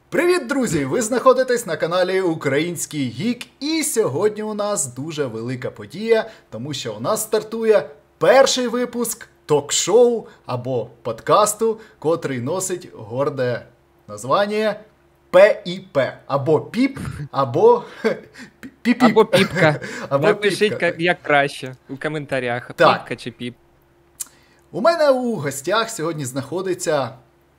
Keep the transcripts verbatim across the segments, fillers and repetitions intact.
Привіт, друзі! Ви знаходитесь на каналі Український Гік, і сьогодні у нас дуже велика подія, тому що у нас стартує перший випуск ток-шоу або подкасту, котрий носить горде названня П І П. Або Піп, або Піп. Або Піпка. Або Напишіть, Піпка. як, як краще у коментарях. Так. Піпка чи Піп. У мене у гостях сьогодні знаходиться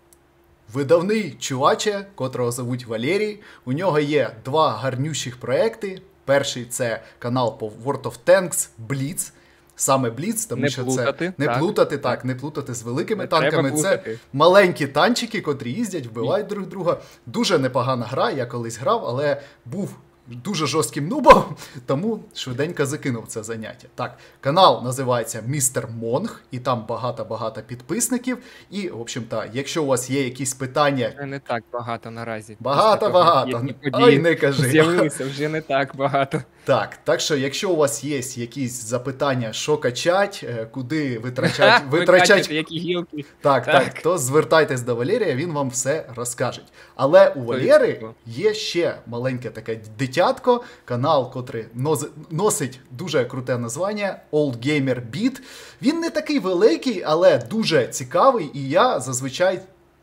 видавний чуваче, котрого звуть Валерій. У нього є два гарнющих проекти. Перший – це канал по World of Tanks Blitz. Саме Blitz, тому Не що плутати, це не так. плутати, так, не плутати з великими Не танками. треба Це плутати. маленькі танчики, котрі їздять, вбивають друг друга. Дуже непогана гра, я колись грав, але був дуже жорстким нубом, тому швиденько закинув це заняття. Так, канал називається містер Монг, і там багато-багато підписників. І, в общем-то, якщо у вас є якісь питання... Вже не так багато наразі. Багато-багато. Ой, не кажи. З'явилися вже не так багато. Так, так що, якщо у вас є якісь запитання, що качать, е, куди витрачать, витрачать... Витрачати, які гілки. Так, так, Так. то звертайтесь до Валерія, він вам все розкаже. Але у Валєри Точно. є ще маленьке таке дитятко, канал, котрий ноз- носить дуже круте названня Old Gamer Beat. Він не такий великий, але дуже цікавий, і я зазвичай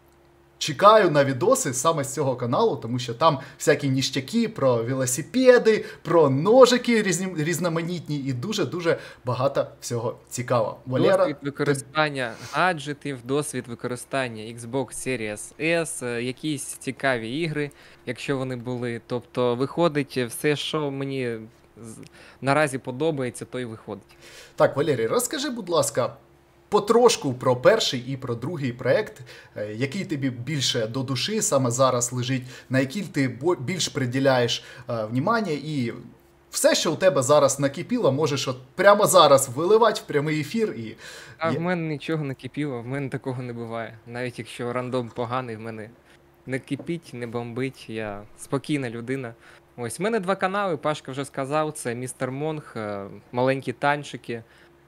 чекаю на відоси саме з цього каналу, тому що там всякі ніштяки про велосипеди, про ножики різні, різноманітні і дуже-дуже багато всього цікавого. Валера, Досвід використання гаджетів, досвід використання Xbox Series S, е, якісь цікаві ігри, якщо вони були. Тобто виходить все, що мені з- наразі подобається, то й виходить. Так, Валерій, розкажи, будь ласка, потрошку про перший і про другий проект, е, який тобі більше до душі саме зараз лежить, на який ти бо- більш приділяєш е, внимання, і все, що у тебе зараз накипіло, можеш от прямо зараз виливати в прямий ефір. І... А є- в мене нічого не кипіло, в мене такого не буває. Навіть якщо рандом поганий, в мене не кипіть, не бомбить, я спокійна людина. Ось, в мене два канали, Пашка вже сказав, це містер Монг, е, маленькі танчики.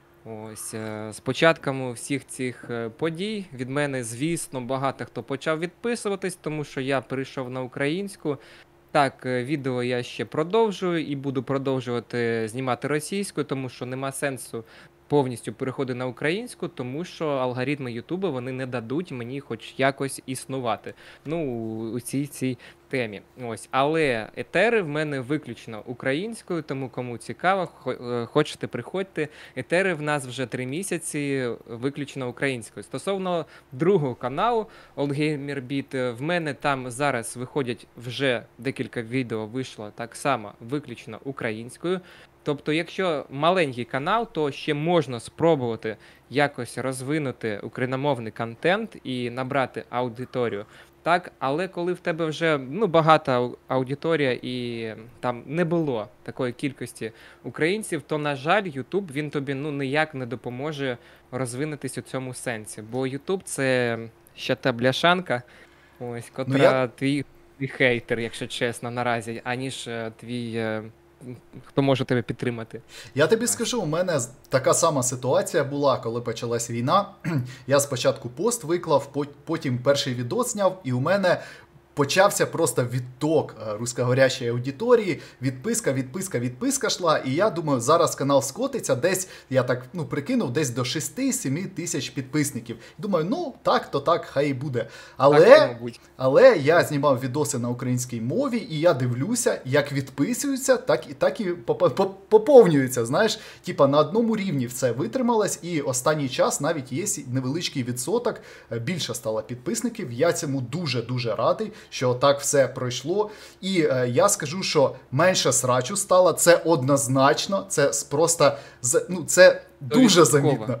Ось, е, з початками всіх цих е, подій від мене, звісно, багато хто почав відписуватись, тому що я перейшов на українську. Так, е, відео я ще продовжую і буду продовжувати знімати російською, тому що нема сенсу повністю переходити на українську, тому що алгоритми Ютуба вони не дадуть мені хоч якось існувати. Ну, у- у цій цій темі. Ось, але етери в мене виключно українською, тому кому цікаво, хо- е, хочете приходьте. Етери в нас вже три місяці виключно українською. Стосовно другого каналу Old Gamer Beat, е, в мене там зараз виходять вже декілька відео вийшло так само виключно українською. Тобто, якщо маленький канал, то ще можна спробувати якось розвинути україномовний контент і набрати аудиторію. Так, але коли в тебе вже ну, багата ау- аудиторія і там не було такої кількості українців, то, на жаль, YouTube він тобі ну, ніяк не допоможе розвинутись у цьому сенсі. Бо YouTube це ще та бляшанка, ось, котра я- твій, твій хейтер, якщо чесно, наразі, аніж е, твій, е, м, хто може тебе підтримати. Я тобі скажу, у мене з- така сама ситуація була, коли почалась війна. Я спочатку пост виклав, пот- потім перший відос зняв, і у мене почався просто відток е, русскоговорящої аудиторії, відписка, відписка, відписка йшла, і я думаю, зараз канал скотиться десь, я так ну, прикинув, десь до шість-сім тисяч підписників. Думаю, ну так, то так, хай і буде. Але... Так, мабуть. Але я знімав відоси на українській мові, і я дивлюся, як відписуються, так і так і попо- поп- поповнюються. Знаєш, типа на одному рівні все витрималось, і останній час навіть є сі- невеличкий відсоток, е, більше стало підписників. Я цьому дуже-дуже радий, що так все пройшло. І е, я скажу, що менше срачу стало, це однозначно, це с- просто з- ну, це дуже Стовідсотково. замітно.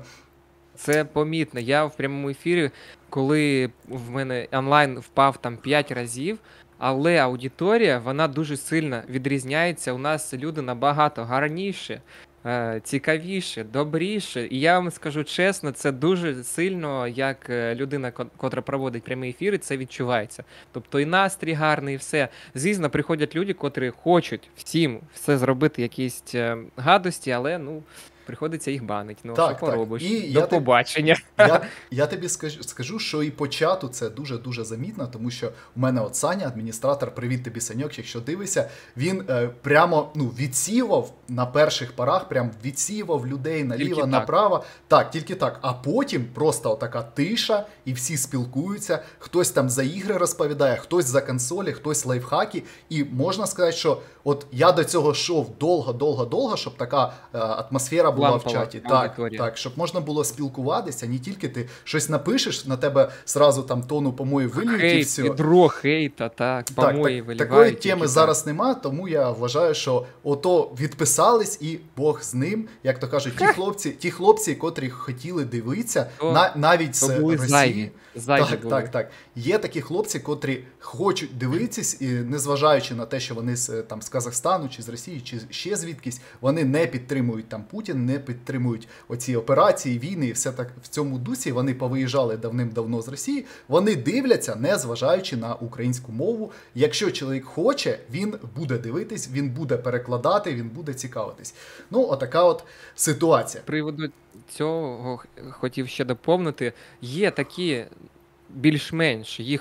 Це помітно. Я в прямому ефірі, коли в мене онлайн впав там п'ять разів, але аудиторія, вона дуже сильно відрізняється. У нас люди набагато гарніші, е, цікавіші, добріші. І я вам скажу чесно, це дуже сильно, як е, людина, ко- котра проводить прямі ефіри, це відчувається. Тобто і настрій гарний, і все. Звісно, приходять люди, котрі хочуть всім все зробити, якісь е, гадості, але ну. приходиться їх банить. Ну, Так, що так. поробиш? І До я те- побачення. Я, я тобі скажу, скажу, що і по чату це дуже-дуже замітно, тому що у мене от Саня, адміністратор, привіт тобі, Саньок, якщо дивишся, він е, прямо ну, відсіював на перших порах, прям відсіював людей наліво, Тільки так. направо. Так, тільки так. А потім просто така тиша, і всі спілкуються, хтось там за ігри розповідає, хтось за консолі, хтось лайфхаки. І можна сказати, що от я до цього йшов довго-довго-довго, щоб така е, атмосфера була Лампова в чаті. Так, аудиторія. так, щоб можна було спілкуватися, не тільки ти щось напишеш, на тебе сразу там тону помої виліють і Хейт, все. відро хейта, так, Так, помої так, виливають. такої тільки теми так. зараз нема, тому я вважаю, що ото відписались і Бог з ним, як то кажуть, ті хлопці, ті хлопці, котрі хотіли дивитися, То- на, навіть То з були Росії. зайві. Зайві Так, були. так, так. Є такі хлопці, котрі хочуть дивитись, і незважаючи на те, що вони з там з Казахстану, чи з Росії, чи ще звідкись, вони не підтримують там Путін, не підтримують оці операції, війни і все так в цьому дусі. Вони повиїжджали давним-давно з Росії. Вони дивляться, не зважаючи на українську мову. Якщо чоловік хоче, він буде дивитись, він буде перекладати, він буде цікавитись. Ну, отака от ситуація. З приводу цього х- хотів ще доповнити. Є такі більш-менш, їх,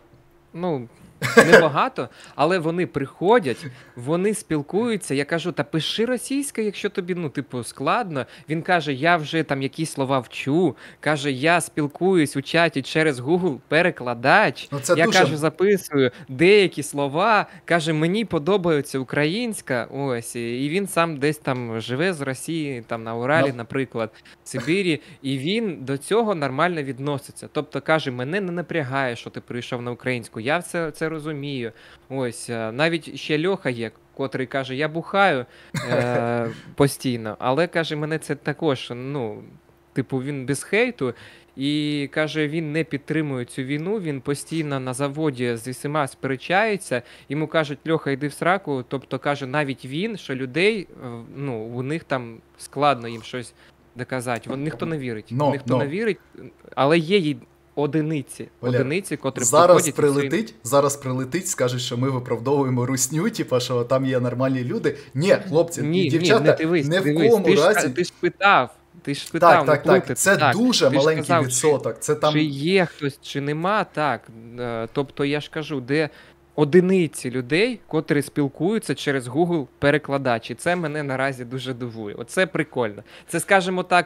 ну, небагато, але вони приходять, вони спілкуються. Я кажу, та пиши російською, якщо тобі, ну, типу, складно. Він каже, я вже там якісь слова вчу. Каже, я спілкуюсь у чаті через Google перекладач. Ну, це Я дуже- кажу, записую деякі слова. Каже, мені подобається українська. Ось, і він сам десь там живе з Росії, там на Уралі, Ну. наприклад, в Сибірі, і він до цього нормально відноситься. Тобто каже, мене не напрягає, що ти прийшов на українську. Я це, це розумію. Ось, е, навіть ще Льоха є, котрий каже, я бухаю е, постійно, але каже, мене це також, ну, типу, він без хейту. І каже, він не підтримує цю війну, він постійно на заводі з усіма сперечається, йому кажуть, Льоха, йди в сраку, тобто каже, навіть він, що людей, е, ну, у них там складно їм щось доказати, Вон, ніхто не вірить, Но, ніхто но. не вірить, але є й одиниці, Валер, одиниці, котрі Зараз приходять і своїм- прилетить, зараз прилетить, скажуть, що ми виправдовуємо русню, типа, що там є нормальні люди. Ні, хлопці, Ні, і ні, дівчата, не дивись, не в дивись, кому ти ж, разі. ти ж питав, ти ж питав, Так, не так, плутати. так. Це Так, дуже ти ж маленький сказав, чи- відсоток. Це там Чи є хтось, чи нема, так. Е, Тобто я ж кажу, де одиниці людей, котрі спілкуються через Google перекладач. І це мене наразі дуже дивує. Оце прикольно. Це, скажімо так,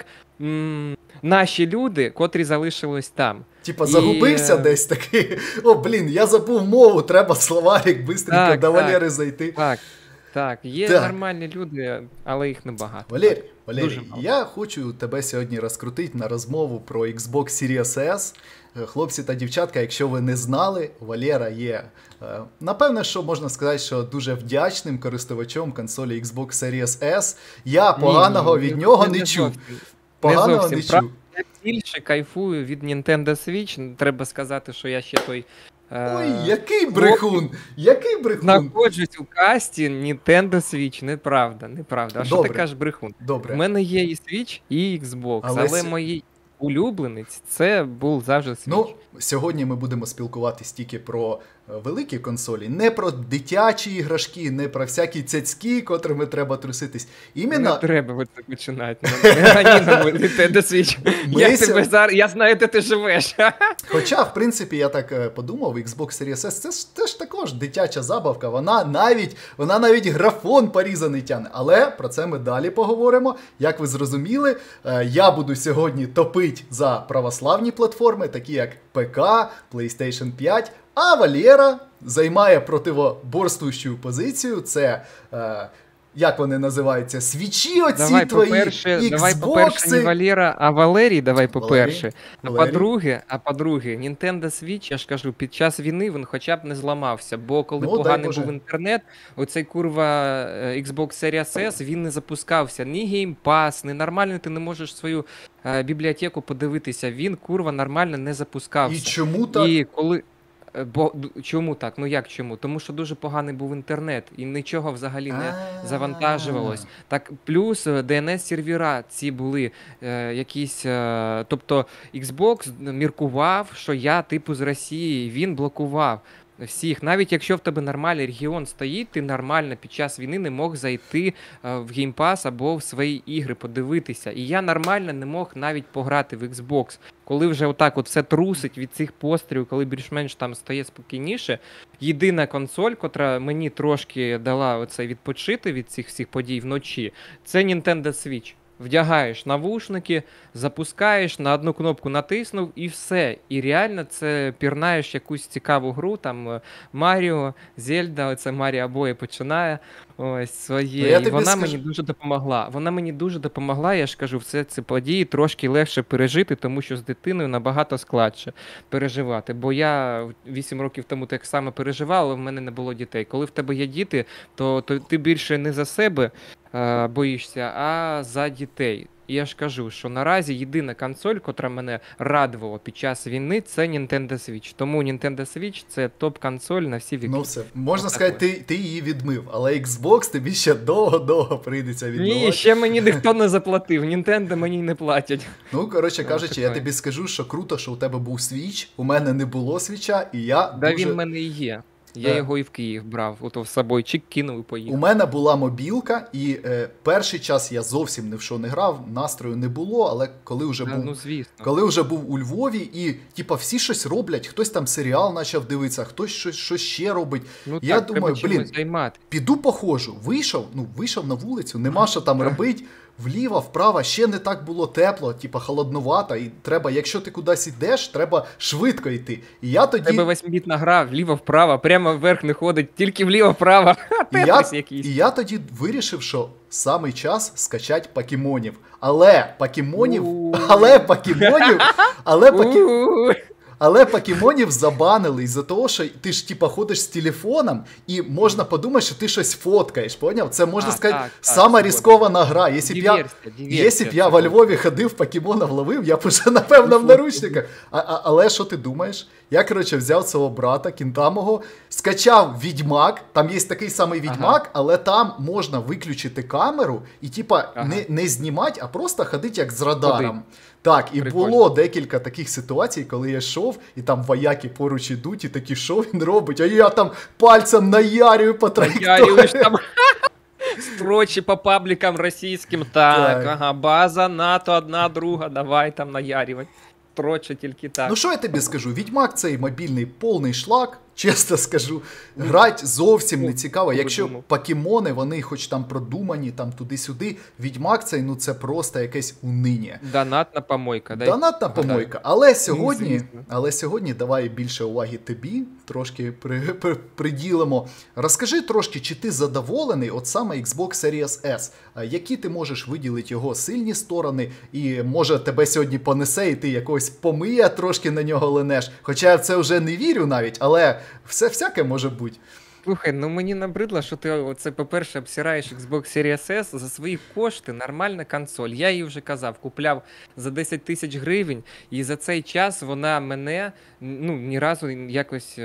м, наші люди, котрі залишились там. Типа І, загубився е, десь такий. О, блін, я забув мову, треба в словарик бистренько Так, до так. Валери зайти. Так, так, є Так. нормальні люди, але їх небагато. Валерій, Валерій, Дуже мало. я хочу тебе сьогодні розкрутити на розмову про Xbox Series S. Е, Хлопці та дівчатка, якщо ви не знали, Валера є, е, напевне, що можна сказати, що дуже вдячним користувачом консолі Xbox Series S. Я поганого Ні, ні, від нього не, не чув. зовсім. Поганого зовсім. не чув. Правда, Я більше кайфую від Nintendo Switch. Треба сказати, що я ще той е, Ой, який брехун! Який брехун! знаходжусь у касті Nintendo Switch. Неправда, неправда. А що Добре. ти кажеш брехун? Добре. У мене є і Switch, і Xbox, Але але, с- мої улюбленець це був завжди Switch. Ну, сьогодні ми будемо спілкуватись тільки про е, великі консолі, не про дитячі іграшки, не про всякі цяцькі, котрими треба труситись. Не Іменно треба ви це починати. Не гані на Nintendo Switch. Ми Я ся- тебе зараз, я знаю, де ти живеш. Хоча, в принципі, я так е, подумав, Xbox Series S це ж теж також дитяча забавка. Вона навіть, вона навіть графон порізаний тягне. Але про це ми далі поговоримо. Як ви зрозуміли, е, я буду сьогодні топити за православні платформи, такі як ПК, PlayStation п'ять, а Валера займає противоборствуючу позицію. Це, е, як вони називаються, свічі оці Давай, твої, по-перше, давай, по-перше, не Xboxи. Валера, а Валерій, давай, по-перше. А Валерій. по-друге, а по-друге, Nintendo Switch, я ж кажу, під час війни він хоча б не зламався, бо коли Ну, дай поганий Боже. був інтернет, оцей курва е, Xbox Series S, він не запускався, ні Game Pass, ні нормально ти не можеш свою е, бібліотеку подивитися, він, курва, нормально не І запускався. чому так? І коли. е, Бо д- чому так? Ну як чому? Тому що дуже поганий був інтернет, і нічого взагалі не А. завантажувалось. Так, плюс е, ді ен ес-сервера ці були е, якісь. Е, тобто Xbox міркував, що я типу з Росії, він блокував. Всіх, навіть якщо в тебе нормальний регіон стоїть, ти нормально під час війни не мог зайти е, в Game Pass або в свої ігри подивитися. І я нормально не мог навіть пограти в Xbox. Коли вже отак от все трусить від цих пострілів, коли більш-менш там стає спокійніше, єдина консоль, котра мені трошки дала оце відпочити від цих всіх подій вночі, це Nintendo Switch. Вдягаєш навушники, запускаєш, на одну кнопку натиснув і все. І реально це пірнаєш якусь цікаву гру, там Маріо, Зельда, оце Маріо обоє починає ось своє. Ну, і вона скажу... мені дуже допомогла. Вона мені дуже допомогла, я ж кажу, все ці події трошки легше пережити, тому що з дитиною набагато складше переживати. Бо я вісім років тому так само переживав, але в мене не було дітей. Коли в тебе є діти, то, то ти більше не за себе е, боїшся, а за дітей. І я ж кажу, що наразі єдина консоль, котра мене радувала під час війни, це Nintendo Switch. Тому Nintendo Switch – це топ-консоль на всі віки. Ну все, можна сказати, ти, ти її відмив, але Xbox тобі ще довго-довго прийдеться відмивати. Ні, ще мені ніхто не заплатив, Nintendo мені не платять. Ну, коротше кажучи, я тобі скажу, що круто, що у тебе був Switch, у мене не було Switch'а, і я Да дуже... він в мене і є. Я Е. його і в Київ брав, ото в собою чик кинув і поїхав. У мене була мобілка, і е, перший час я зовсім ні в що не грав, настрою не було, але коли вже Да, був, ну, звісно. коли вже був у Львові, і типа всі щось роблять, хтось там серіал почав дивитися, хтось щось, щось ще робить. Ну я так, думаю, треба блін, чимось займати. піду похожу. Вийшов, ну вийшов на вулицю, нема що там робити. Вліво, вправо, ще не так було тепло, типа холоднувато, і треба, якщо ти кудись йдеш, треба швидко йти. І я тоді... Тебе восьмібітна гра, вліво-вправо, прямо вверх не ходить, тільки вліво-вправо. І я, і я тоді вирішив, що самий час скачати покемонів. Але покемонів, але покемонів, але покемонів... Але покемонів забанили із-за того, що ти ж типа ходиш з телефоном і можна подумати, що ти щось фоткаєш, поняв? Це, можна а, сказати, так, сама так, ризикована гра. Якщо б я, якщо б я во Львові ходив, покемонів ловив, я б уже, напевно, в наручниках. А, а, але що ти думаєш? Я, коротше, взяв свого брата, кінта мого, скачав Відьмак, там є такий самий Відьмак, ага. але там можна виключити камеру і, типа, ага. не, не знімати, а просто ходити як з радаром. Ходи. Так, і Прикольно. Було декілька таких ситуацій, коли я йшов, і там вояки поруч ідуть, і такі, що він робить? А я там пальцем наярюю по траєкторії. Там строчі по паблікам російським. Так, так, ага, база, НАТО, одна, друга, давай там наярювати. Строчі тільки так. Ну що я тобі скажу, Відьмак цей мобільний повний шлак, чесно скажу, грати зовсім не цікаво. Якщо покемони, вони хоч там продумані, там туди-сюди, Відьмак цей, ну це просто якесь униння. Донатна помойка. Донатна помойка. Але сьогодні, але сьогодні давай більше уваги тобі, трошки при, при, приділимо. Розкажи трошки, чи ти задоволений от саме Xbox Series S? Які ти можеш виділити його сильні сторони, і може тебе сьогодні понесе, і ти якогось помия трошки на нього ленеш. Хоча я в це вже не вірю навіть, але все всяке може бути. Слухай, ну мені набридло, що ти оце, по-перше, обсираєш Xbox Series S за свої кошти, нормальна консоль. Я її вже казав, купляв за десять тисяч гривень, і за цей час вона мене, ну, ні разу якось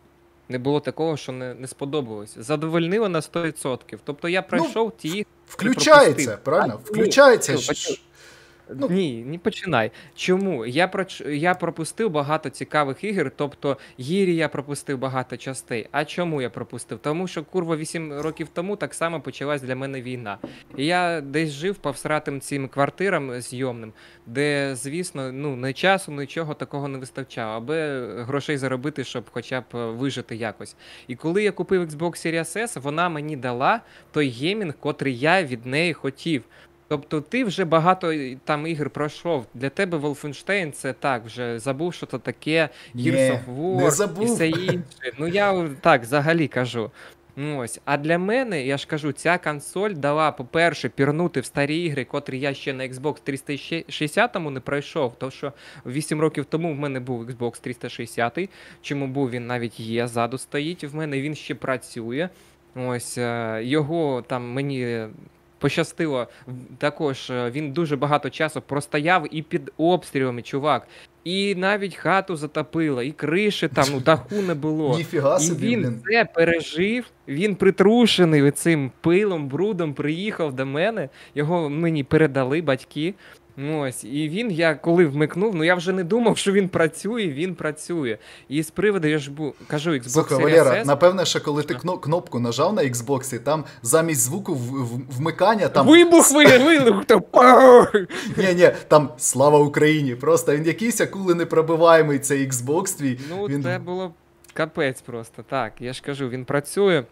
не було такого, що не, не сподобалось. Задовольнила на сто відсотків. Тобто я пройшов ну, ті... Включається, правильно? А, включається. Ну, Ну, ні, не починай. Чому? Я про я пропустив багато цікавих ігор, тобто Гірі я пропустив багато частей. А чому я пропустив? Тому що, курва, вісім років тому так само почалась для мене війна. І я десь жив по всратим цим квартирам зйомним, де, звісно, ну, не часу, нічого такого не вистачало, аби грошей заробити, щоб хоча б вижити якось. І коли я купив Xbox Series S, вона мені дала той геймінг, котрий я від неї хотів. Тобто ти вже багато там ігор пройшов. Для тебе Wolfenstein це так, вже забув, що це таке, Gears of War і все інше. Ну я так взагалі кажу. Ну, ось. А для мене, я ж кажу, ця консоль дала, по-перше, пірнути в старі ігри, котрі я ще на Xbox триста шістдесят не пройшов. Тому що вісім років тому в мене був Xbox триста шістдесят, чому був, він навіть є, ззаду стоїть в мене, він ще працює. Ось, його там мені... Пощастило, також він дуже багато часу простояв і під обстрілами, чувак. І навіть хату затопило, і криші там, ну, даху не було. Ніфіга і собі, він блін. це пережив, він притрушений цим пилом, брудом, приїхав до мене, його мені передали батьки. Ну ось, і він, я коли вмикнув, ну я вже не думав, що він працює, він працює. І з приводу, я ж бу, кажу, Xbox Слухай, Series Валера, S, напевне, що коли ти а, кно- кнопку нажав на Xbox, там замість звуку в- в- вмикання там. вибух ви- вилух, то пау! Ні, ні, там слава Україні. Просто він якийсь акули непробиваємий цей Xbox твій. Ну, Він... це було капець просто, так, я ж кажу, він працює.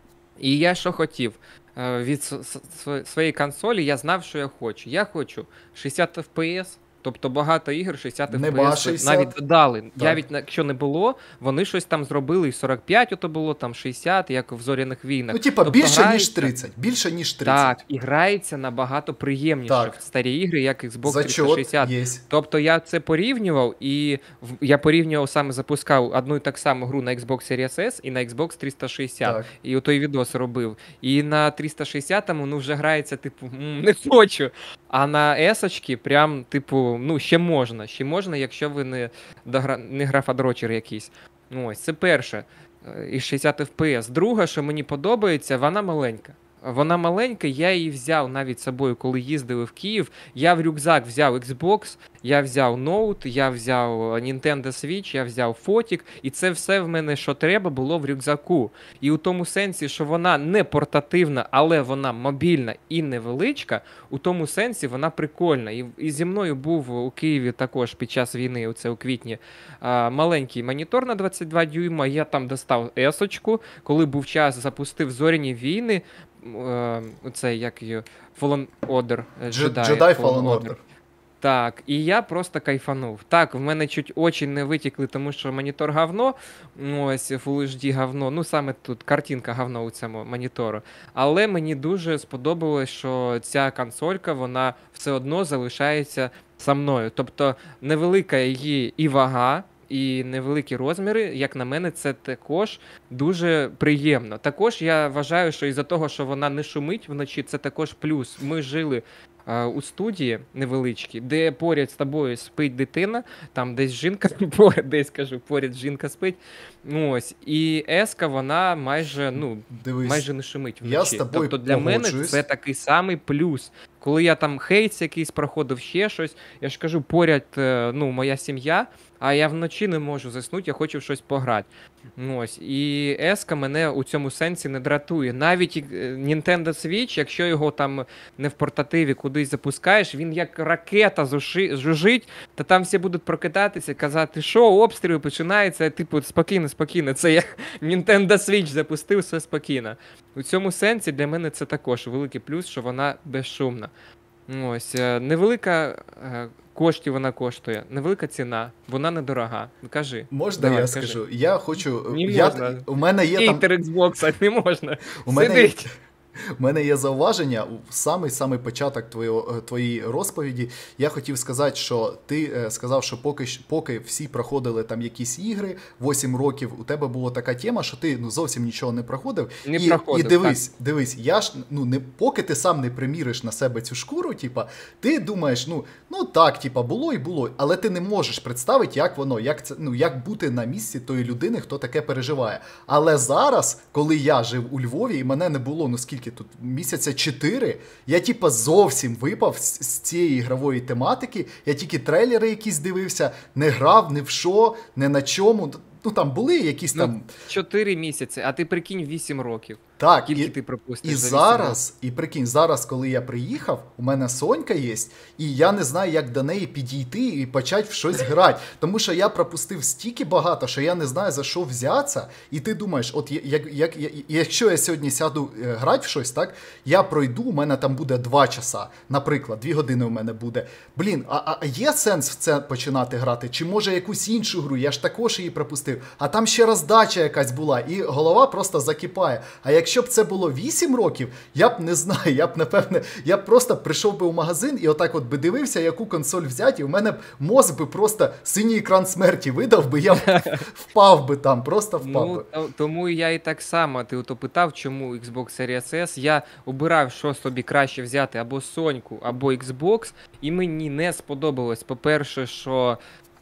І я що хотів? Е, Від с- с- сво- своєї консолі я знав, що я хочу. Я хочу шістдесят еф пі ес, тобто багато ігор шістдесят Нема еф пі ес шістдесят. навіть додали. Так. Я від, якщо не було, вони щось там зробили, і сорок п'ять ото було, там шістдесят, як в Зоряних війнах. Ну, типа, Тобто більше, ніж грається- тридцять. Більше, ніж тридцять. Так, і грається набагато приємніше Так. в старі ігри, як Xbox триста Зачот шістдесят. є. Тобто я це порівнював, і в- я порівнював саме, запускав одну і так саму гру на Xbox Series S і на Xbox триста шістдесят. Так. І отой відос робив. І на триста шістдесятому, ну, вже грається, типу, «М, не хочу. А на S-очки прям, типу, ну, ще можна. Ще можна, якщо ви не, догра... не графадрочер якийсь. Ну, ось, це перше. Е, І шістдесят еф пі ес. Друге, що мені подобається, вона маленька. Вона маленька, я її взяв навіть з собою, коли їздили в Київ. Я в рюкзак взяв Xbox, я взяв ноут, я взяв Nintendo Switch, я взяв фотік, і це все в мене, що треба, було в рюкзаку. І у тому сенсі, що вона не портативна, але вона мобільна і невеличка, у тому сенсі вона прикольна. І, і зі мною був у Києві також під час війни, оце у квітні, а, маленький монітор на двадцять два дюйма, я там достав есочку, коли був час, запустив Зоряні війни, е, оце, як її, Fallen Order, е, Dje- Jedi, Jedi Fallen Order. Так, і я просто кайфанув. Так, в мене чуть очі не витікли, тому що монітор говно, ну, ось Full ейч ді говно, ну саме тут картинка говно у цьому монітору. Але мені дуже сподобалось, що ця консолька, вона все одно залишається со мною. Тобто невелика її і вага, і невеликі розміри, як на мене, це також дуже приємно. Також я вважаю, що із-за того, що вона не шумить вночі, це також плюс. Ми жили е, у студії невеличкій, де поряд з тобою спить дитина, там десь жінка, поряд, десь кажу, поряд жінка спить. Ну, ось. І еска, вона майже, ну, Дивись, майже не шумить вночі. я з тобою Тобто для мене погоджуюсь. це такий самий плюс. Коли я там хейтс якийсь проходив, ще щось, я ж кажу, поряд, е, ну, моя сім'я, а я вночі не можу заснути, я хочу в щось пограти. Ну, ось. І еска мене у цьому сенсі не дратує. Навіть е, Nintendo Switch, якщо його там не в портативі кудись запускаєш, він як ракета зуши- жужить, та там всі будуть прокидатися, казати, що обстріл починається, типу, спокійно, спокійно, це я Nintendo Switch запустив, все спокійно. У цьому сенсі для мене це також великий плюс, що вона безшумна. Ну, ось, е, невелика е, коштів вона коштує, невелика ціна, вона недорога. Кажи. Можна Давай, я кажи. скажу? Я хочу. Не я, можна. У мене є там. Хейтер Xbox, не можна. У мене, є, Сидить. у мене є зауваження у самий-самий початок твоєї, твоєї розповіді. Я хотів сказати, що ти е, сказав, що поки, щ- поки всі проходили там якісь ігри, вісім років, у тебе була така тема, що ти ну, зовсім нічого не проходив. Не і, проходив, і дивись, дивись, я ж, ну, не, поки ти сам не приміриш на себе цю шкуру, типа, ти думаєш, ну, ну так, типа, було і було, але ти не можеш представити, як воно, як це, ну, як бути на місці тої людини, хто таке переживає. Але зараз, коли я жив у Львові, і мене не було, ну скільки тут, місяця чотири, я типа зовсім випав з, з цієї ігрової тематики, я тільки трейлери якісь дивився, не грав, ні в що, не на чому. Ну там були якісь там. Ну, чотири місяці, а ти прикинь вісім років. Так, Скільки і, ти пропустиш і за вісім років? зараз, і прикинь, зараз, коли я приїхав, у мене Сонька є, і я не знаю, як до неї підійти і почати в щось грати. Тому що я пропустив стільки багато, що я не знаю, за що взятися. І ти думаєш, от як, як, як, якщо я сьогодні сяду е, грати в щось, так, я пройду, у мене там буде два часа, наприклад, дві години у мене буде. Блін, а, а є сенс в це починати грати? Чи може якусь іншу гру? Я ж також її пропустив. А там ще роздача якась була, і голова просто закипає. А якщо б це було вісім років, я б не знаю, я б, напевне, я б просто прийшов би в магазин і отак от би дивився, яку консоль взяти, і у мене б мозк би просто синій екран смерті видав би, я б впав би там, просто впав Ну, би. то- тому і я і так само, ти ото питав, чому Xbox Series S, я обирав, що собі краще взяти, або Соньку, або Xbox, і мені не сподобалось, по-перше, що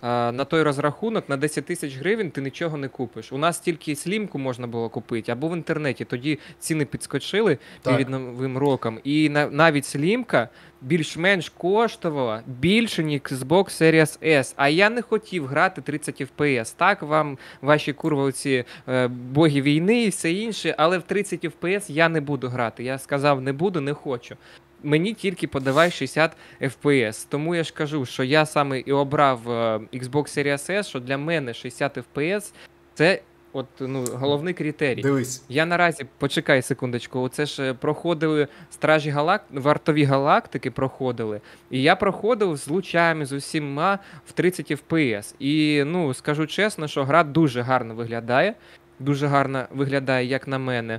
а, на той розрахунок на десять тисяч гривень ти нічого не купиш. У нас тільки слімку можна було купити, або в інтернеті. Тоді ціни підскочили Так. перед Новим роком. І на, навіть слімка більш-менш коштувала більше, ніж Xbox Series S. А я не хотів грати тридцять еф пі ес. Так, вам ваші курва ці е, боги війни і все інше, але в тридцять еф пі ес я не буду грати. Я сказав, не буду, не хочу. Мені тільки подавай шістдесят еф пі ес. Тому я ж кажу, що я саме і обрав е, Xbox Series S, що для мене шістдесят еф пі ес це от, ну, головний критерій. Дивись. Я наразі, почекай секундочку, оце ж е, проходили Стражі Галак... Вартові Галактики проходили, і я проходив з лучами, з усіма в тридцять еф пі ес. І, ну, скажу чесно, що гра дуже гарно виглядає, дуже гарно виглядає, як на мене.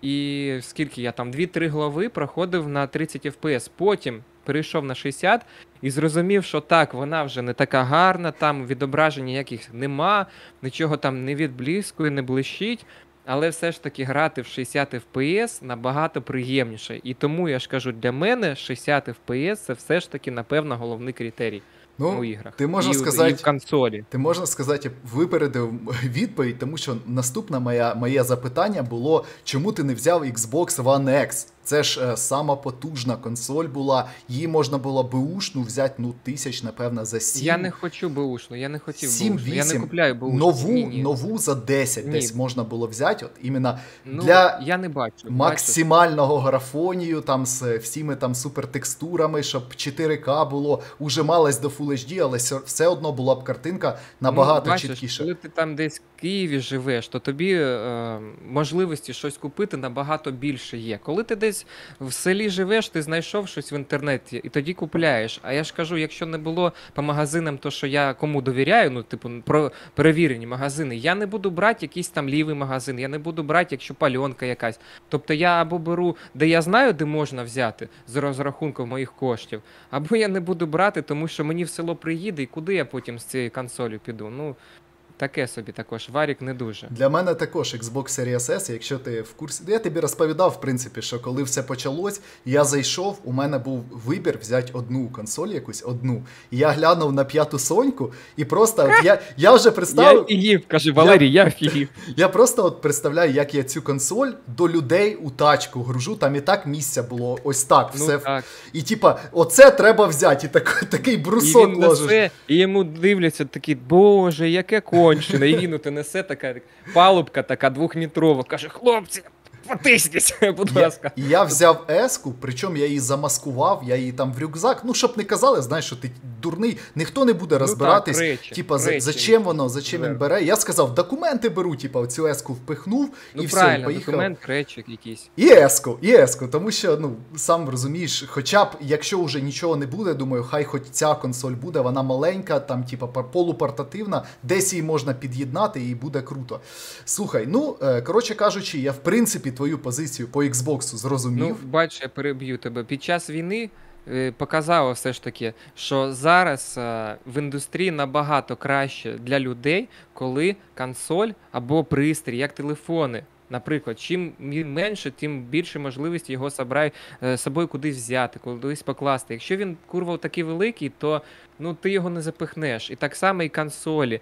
І скільки я там, дві-три глави проходив на тридцять еф пі ес, потім перейшов на шістдесят і зрозумів, що так, вона вже не така гарна, там відображень ніяких нема, нічого там не відблискує, не блищить, але все ж таки грати в шістдесят еф пі ес набагато приємніше. І тому я ж кажу, для мене шістдесят еф пі ес це все ж таки, напевно, головний критерій. Ну, у іграх. ти можна і, сказати, і в консолі. Ти можна сказати, випередив відповідь, тому що наступне моє, моє запитання було, чому ти не взяв Xbox One X? Це ж е, сама потужна консоль була, її можна було беушну взяти, ну, тисяч, напевно, за сім. Я не хочу беушну, я не хотів сім, беушну, я не купляю беушну. Нову, ні, ні. нову за десять Ні. десь можна було взяти, от іменно Ну, для я не бачу. максимального графонію, там з всіми там супертекстурами, щоб чотири ка було, ужималась до Full ейч ді, але все- все одно була б картинка набагато ну, бачиш, чіткіше. коли ти там десь в Києві живеш, то тобі е, можливості щось купити набагато більше є. Коли ти десь в селі живеш, ти знайшов щось в інтернеті і тоді купляєш. А я ж кажу, якщо не було по магазинам, то що я кому довіряю, ну, типу, про перевірені магазини, я не буду брати якийсь там лівий магазин, я не буду брати, якщо пальонка якась. Тобто я або беру, де я знаю, де можна взяти з розрахунком моїх коштів, або я не буду брати, тому що мені в село приїде, і куди я потім з цією консолью піду. Ну, таке собі також, варік не дуже. Для мене також Xbox Series S, якщо ти в курсі. Я тобі розповідав, в принципі, що коли все почалось, я зайшов, у мене був вибір взяти одну консоль, якусь одну. І я глянув на п'яту Соньку, і просто от я, я вже Я представив. офігів, каже Валерій, я офігів. Я просто от представляю, як я цю консоль до людей у тачку гружу, там і так місця було ось так. Ну, все. так. І типа, оце треба взяти, і так, такий І брусок він ложиш. несе, і йому дивляться такі, боже, яке кончене. І він оте несе така палубка така двохметрова. Каже, хлопці, потисніть, будь Я, ласка. і я взяв еску, причому я її замаскував, я її там в рюкзак, ну, щоб не казали, знаєш, що ти дурний, ніхто не буде розбиратись, так, речі, типа, за, речі. зачем воно, зачем він Зверху. бере. Я сказав, документи беру, типа, цю еску впихнув, Ну і все, правильно, поїхав. документ, речик якийсь. І еску, і еску, тому що, ну, сам розумієш, хоча б, якщо вже нічого не буде, думаю, хай хоч ця консоль буде, вона маленька, там, типа, пар- полупортативна, десь її можна під'єднати, і буде круто. Слухай, ну, е, коротше кажучи, я, в принципі, твою позицію по Xbox зрозумів. Ну, бач, я переб'ю тебе. Під час війни е, показало все ж таки, що зараз е, в індустрії набагато краще для людей, коли консоль або пристрій, як телефони. Наприклад, чим він менше, тим більше можливості його собрай, е, з собою кудись взяти, кудись покласти. Якщо він, курва, такий великий, то ну, ти його не запихнеш. І так само і консолі,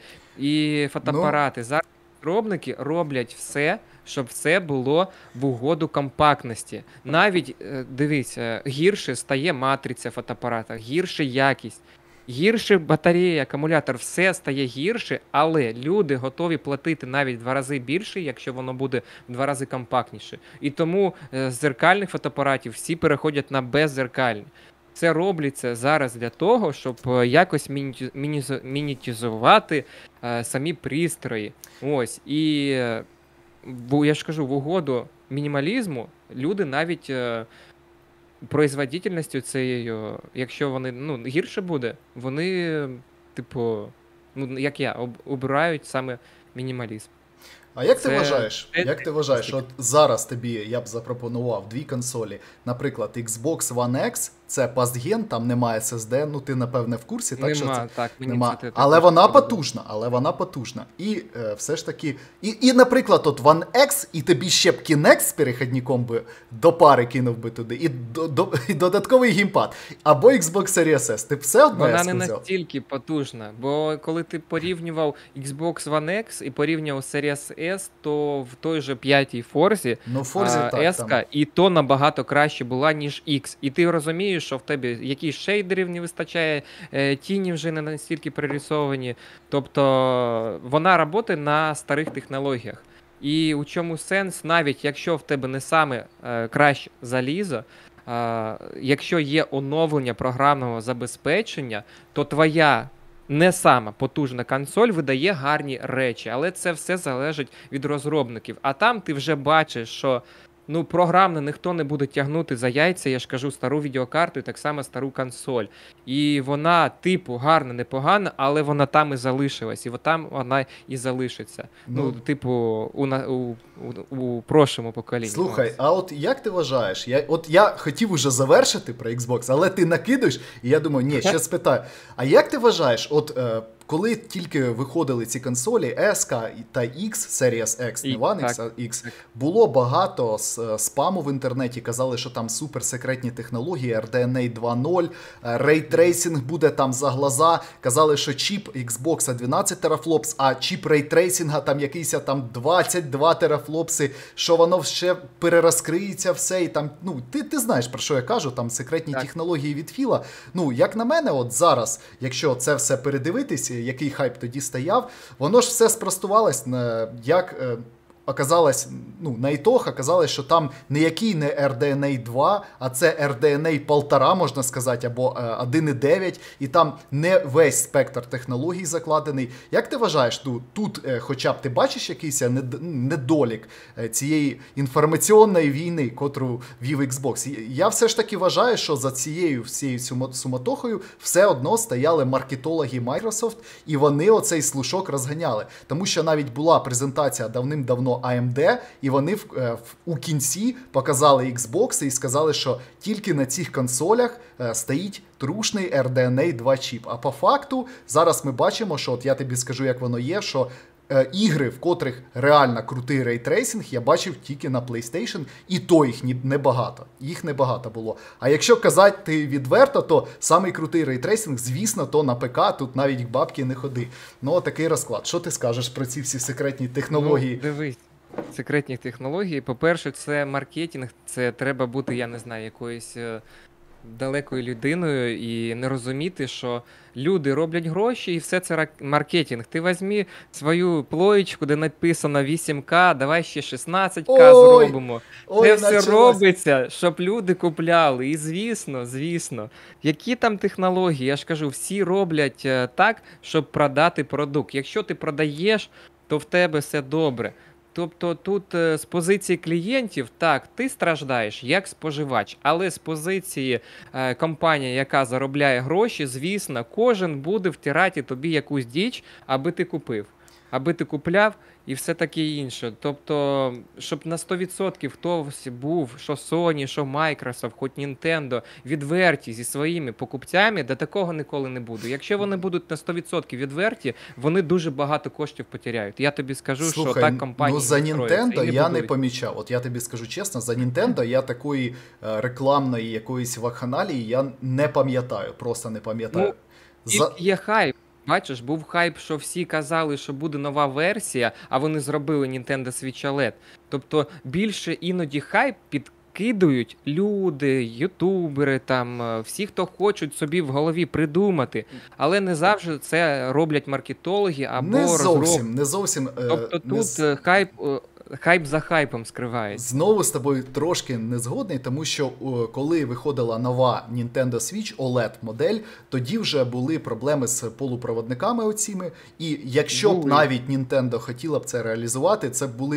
і фотоапарати. Зараз розробники роблять все, щоб це було в угоду компактності. Навіть, е, дивіться, гірше стає матриця фотоапарата, гірше якість, гірше батарея, акумулятор, все стає гірше, але люди готові платити навіть в два рази більше, якщо воно буде в два рази компактніше. І тому е, з дзеркальних фотоапаратів всі переходять на беззеркальні. Це робиться зараз для того, щоб е, якось міні- мінізо- мінітизувати е, самі пристрої. Ось. І е, бо я ж кажу, в угоду мінімалізму люди навіть е, производительністю цією, якщо вони ну, гірше буде, вони, типу, ну, як я, об, обирають саме мінімалізм. А як ти Це вважаєш, те- як ти вважаєш, от зараз тобі я б запропонував дві консолі, наприклад, Xbox One X, це пастген, там немає ес ес ді, ну ти напевне в курсі, так що Нема, це так, мені нема. це те- Але також вона подобається. потужна, але вона потужна. І е, все ж таки, і, і, наприклад, от One X, і тобі ще б Kinect з перехідником би до пари кинув би туди, і, до, до, і додатковий геймпад, або Xbox Series S, ти б все одно Вона S не взяв? настільки потужна, бо коли ти порівнював Xbox One X і порівнював Series S, то в той же п'ятій Форзі Ну, Forza а, так, S-ка там. і то набагато краще була, ніж X. І ти розумієш, що в тебе якісь шейдерів не вистачає, е, тіні вже не настільки прорисовані. Тобто вона працює на старих технологіях. І у чому сенс, навіть якщо в тебе не саме е, краще залізо, е, якщо є оновлення програмного забезпечення, то твоя не сама потужна консоль видає гарні речі, але це все залежить від розробників. А там ти вже бачиш, що ну, програмно ніхто не буде тягнути за яйця, я ж кажу, стару відеокарту і так само стару консоль. І вона, типу, гарна, непогана, але вона там і залишилась, і от там вона і залишиться. Ну, Ну, типу, у, на- у, у, у прошлому поколінні. Слухай, Ось. а от як ти вважаєш? Я, от я хотів уже завершити про Xbox, але ти накидаєш, і я думаю, ні, ще спитаю. А як ти вважаєш, от е, коли тільки виходили ці консолі S та X, Series X, не І- One X, так, а X, так. було багато с- спаму в інтернеті, казали, що там суперсекретні технології, ар ді ен ей два нуль, рейтрейсинг буде там за глаза, казали, що чіп Xbox дванадцять терафлопс, а чіп рейтрейсинга там якийсь там двадцять два терафлопси, що воно ще перерозкриється все, і там, ну, ти, ти знаєш, про що я кажу, там секретні Так. технології від Філа. Ну, як на мене, от зараз, якщо це все передивитись, який хайп тоді стояв, воно ж все спростувалось, на- як е, оказалось, ну, на ітог оказалось, що там ніякий не ар ді ен ей два, а це ар ді ен ей півтора, можна сказати, або е, один і дев'ять, і там не весь спектр технологій закладений. Як ти вважаєш, ну, тут е, хоча б ти бачиш якийсь нед- недолік е, цієї інформаційної війни, котру вів Xbox? І Я все ж таки вважаю, що за цією всією сумо- суматохою все одно стояли маркетологи Microsoft, і вони оцей слушок розганяли. Тому що навіть була презентація давним-давно ей ем ді, і вони в, е, в, у кінці показали Xbox і сказали, що тільки на цих консолях е, стоїть трушний ар ді ен ей два чіп. А по факту зараз ми бачимо, що от я тобі скажу, як воно є, що е, ігри, в котрих реально крутий рейтрейсинг, я бачив тільки на PlayStation, і то їх ні- небагато. Їх небагато було. А якщо казати відверто, то самий крутий рейтрейсинг, звісно, то на ПК, тут навіть бабки не ходи. Ну, такий розклад. Що ти скажеш про ці всі секретні технології? Ну, дивись, секретні технології. По-перше, це маркетинг, це треба бути, я не знаю, якоюсь е, далекою людиною і не розуміти, що люди роблять гроші і все це рак- маркетинг. Ти візьми свою плоєчку, де написано вісім ка, давай ще шістнадцять ка Ой, зробимо. ой, Це все началось. робиться, щоб люди купляли. І звісно, звісно, які там технології, я ж кажу, всі роблять е, так, щоб продати продукт. Якщо ти продаєш, то в тебе все добре. Тобто тут е, з позиції клієнтів, так, ти страждаєш як споживач, але з позиції е, компанії, яка заробляє гроші, звісно, кожен буде втирати тобі якусь діч, аби ти купив, аби ти купляв і все таке інше. Тобто, щоб на сто відсотків хтось був, що Sony, що Microsoft, хоч Nintendo, відверті зі своїми покупцями, до такого ніколи не буде. Якщо вони будуть на сто відсотків відверті, вони дуже багато коштів потеряють. Я тобі скажу, Слухай, що так компанії ну за не строяться Nintendo і не я не будують. помічав. От я тобі скажу чесно, за Nintendo я такої е, рекламної якоїсь вакханалії я не пам'ятаю, просто не пам'ятаю. Ну, За... І є хайп. Бачиш, був хайп, що всі казали, що буде нова версія, а вони зробили Nintendo Switch о ел і ді. Тобто більше іноді хайп підкидують люди, ютубери, там, е, всі, хто хочуть собі в голові придумати, але не завжди це роблять маркетологи або Не розробники. зовсім, не зовсім. е, Тобто не тут з- е, хайп, е, хайп за хайпом скривається. Знову з тобою трошки не згодний, тому що о, коли виходила нова Nintendo Switch о ел і ді модель, тоді вже були проблеми з полупроводниками оціми, і якщо б Були. навіть Nintendo хотіла б це реалізувати, це були б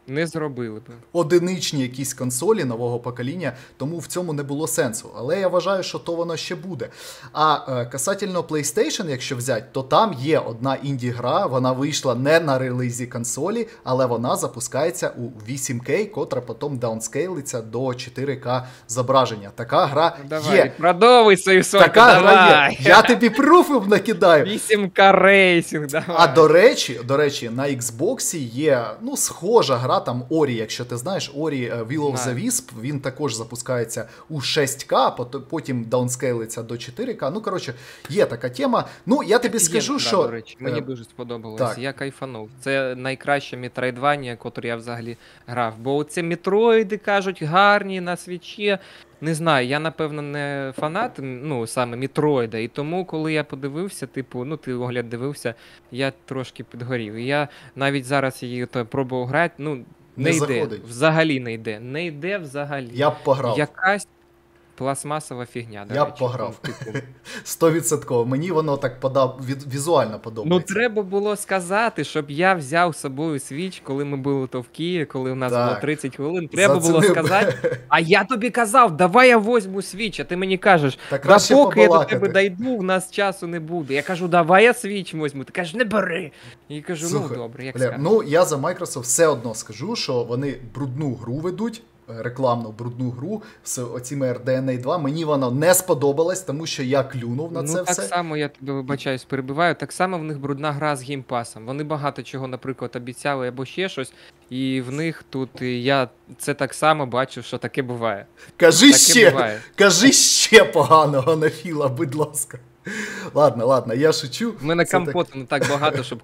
Не зробили б. Одиничні якісь консолі нового покоління, тому в цьому не було сенсу. Але я вважаю, що то воно ще буде. А е, касательно PlayStation, якщо взяти, то там є одна інді-гра, вона вийшла не на релізі консолі, але вона запускається у вісім кей, котра потім даунскейлиться до чотири ка зображення. Така гра Ну, давай, є. продовуй свою сойку, Така гра давай. є. Я тобі пруфів накидаю. вісім ка рейсинг, давай. А до речі, до речі, на Xbox є, ну, схожа гра, там Ori, якщо ти знаєш, Ori Will of the Знаю. Wisp, він також запускається у шість ка, пот- потім даунскейлиться до чотири ка. Ну, коротше, є така тема. Ну, я тобі Є скажу, гра, що... до речі, мені е, дуже сподобалось. так. Я кайфанув. Це найкраще Metroidvania, котре я взагалі грав. Бо це Метроїди, кажуть, гарні на свічі. Не знаю, я, напевно, не фанат, ну, саме Метроїда. І тому, коли я подивився, типу, ну, ти огляд дивився, я трошки підгорів. І я навіть зараз її то пробував грати, ну, не, Не йде. заходить. Взагалі не йде. Не йде взагалі. Я б пограв. Якась пластмасова фігня, до Я б речі. пограв. Ну, типу, сто відсотків. Мені воно так подав, від, візуально Ну, подобається. треба було сказати, щоб я взяв з собою свіч, коли ми були то в Києві, коли у нас Так. було тридцять хвилин. Треба було Зацінив. сказати, а я тобі казав, давай я возьму свіч, а ти мені кажеш, Та да краще поки я до побалакати. тебе дойду, в нас часу не буде. Я кажу, давай я свіч возьму. Ти кажеш, не бери. І кажу, Слухай, ну добре, як Бля, скажеш. ну, я за Microsoft все одно скажу, що вони брудну гру ведуть, е, рекламну брудну гру з оціми ар ді ен ей два. Мені воно не сподобалось, тому що я клюнув на Ну, це так все. само, я тебе вибачаюсь, перебиваю, так само в них брудна гра з геймпасом. Вони багато чого, наприклад, обіцяли або ще щось, і в них тут і я це так само бачу, що таке буває. Кажи Таке ще, буває. кажи ще поганого на Філа, будь ласка. Ладно, ладно, я шучу. У мене Це так- компоту не так багато, щоб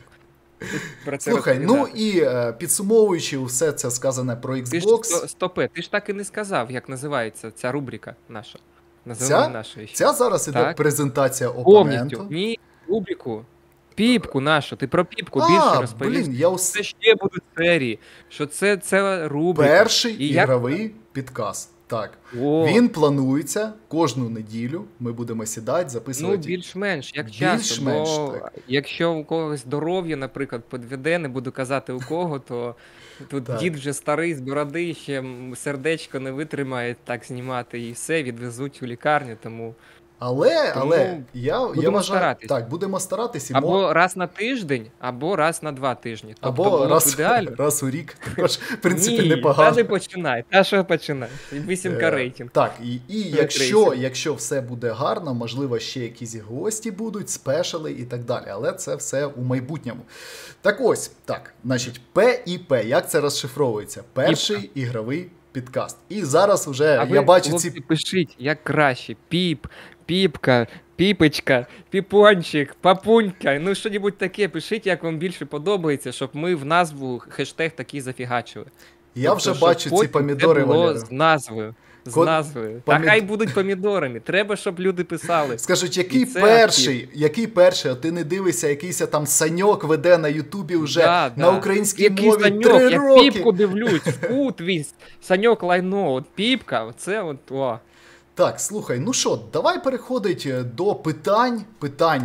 про це Слухай, ну розповідати. і е, підсумовуючи все це сказане про Ти ж Xbox, сто- стопе, ти ж так і не сказав, як називається ця рубрика наша. Ця? Називаємо нашою ще. ця зараз іде Так. презентація Повністю. опоненту. Ні, рубрику. Піпку нашу. Ти про піпку А, більше розповів. блін, я ус... Це ще будуть серії. Що це, це рубрика. перший І як- ігровий підкаст. Так. О, Він планується кожну неділю. Ми будемо сідати, ну, записувати. більш-менш, як часто. Більш-менш, Бо так. якщо у когось здоров'я, наприклад, підведе, не буду казати у кого, то тут Так. дід вже старий з бороди, ще м, сердечко не витримає так знімати і все, відвезуть у лікарню, тому Але, Тому але я, я будемо вважаю, старатись. так, будемо старатись і мо- або раз на тиждень, або раз на два тижні. Тобто або було б раз, ідеально. раз у рік. Також, в принципі, Ні, непогано. та не починай, та що починай. Вісімка Е, рейтинг. Так, і, і Як якщо, рейсинг. якщо все буде гарно, можливо, ще якісь гості будуть, спешали і так далі. Але це все у майбутньому. Так ось, так, значить, П і П, як це розшифровується? Перший ігровий підкаст. І зараз вже А я ви, бачу хлопці, ці. пишіть, як краще. Піп, піпка, піпочка, піпончик, папунька. Ну, що-небудь таке, пишіть, як вам більше подобається, щоб ми в назву хештег такий зафігачили. Я Тобто, вже щоб бачу ці потім помідори, це було Валера. з назвою. З Ко- назвою. помід- Та хай будуть помідорами. Треба, щоб люди писали. Скажуть, який І це перший, який перший, а ти не дивишся, якийсь там Саньок веде на Ютубі вже Да, на да. українській Який мові Саньок, три я роки. піпку дивлюсь, вкут твій Саньок лайно, от піпка, це от, о. Так, слухай, ну що, давай переходить е, до питань, питань,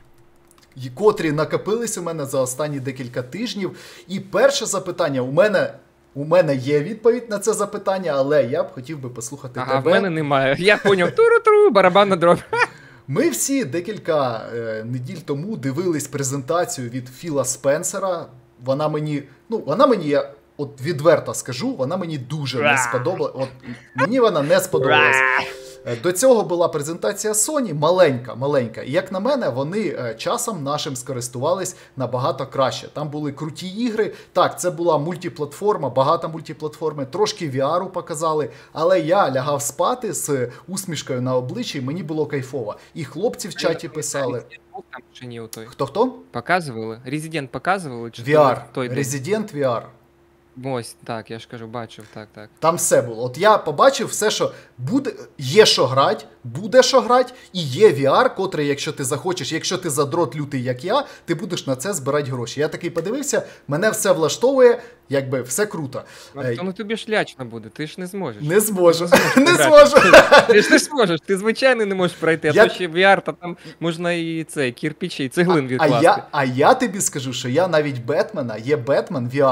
і- котрі накопились у мене за останні декілька тижнів. І перше запитання, у мене, у мене є відповідь на це запитання, але я б хотів би послухати Ага, в тебе. мене немає. Я поняв, туру-туру, барабанна дроб. Ми всі декілька е, неділь тому дивились презентацію від Філа Спенсера. Вона мені, ну, вона мені, я от відверто скажу, вона мені дуже не сподобалась. От мені вона не сподобалась. Е, До цього була презентація Sony, маленька, маленька. І як на мене, вони е, часом нашим скористувались набагато краще. Там були круті ігри. Так, це була мультиплатформа, багато мультиплатформи, трошки ві ар показали, але я лягав спати з усмішкою на обличчі, мені було кайфово. І хлопці в чаті писали. Resident був там чи ні у той? Хто-хто? Показували? Резидент показували? Чи ві ар. той день? Resident ві ар. Ось, так, я ж кажу, бачив, так, так. Там все було. От я побачив все, що буде, є що грати, буде що грати, і є ві ар, котрий, якщо ти захочеш, якщо ти задрот лютий, як я, ти будеш на це збирати гроші. Я такий подивився, мене все влаштовує, якби все круто. Ну, Е, то ну тобі ж лячно буде, ти ж не зможеш. Не зможу. зможеш Не грати. зможу. Ти ж не зможеш, ти звичайно не можеш пройти, а Я- то ще ві ар, та там можна і цей, кірпичі, цеглин А відкласти. я, а я тобі скажу, що я навіть Бетмена, є Бетмен ві ар.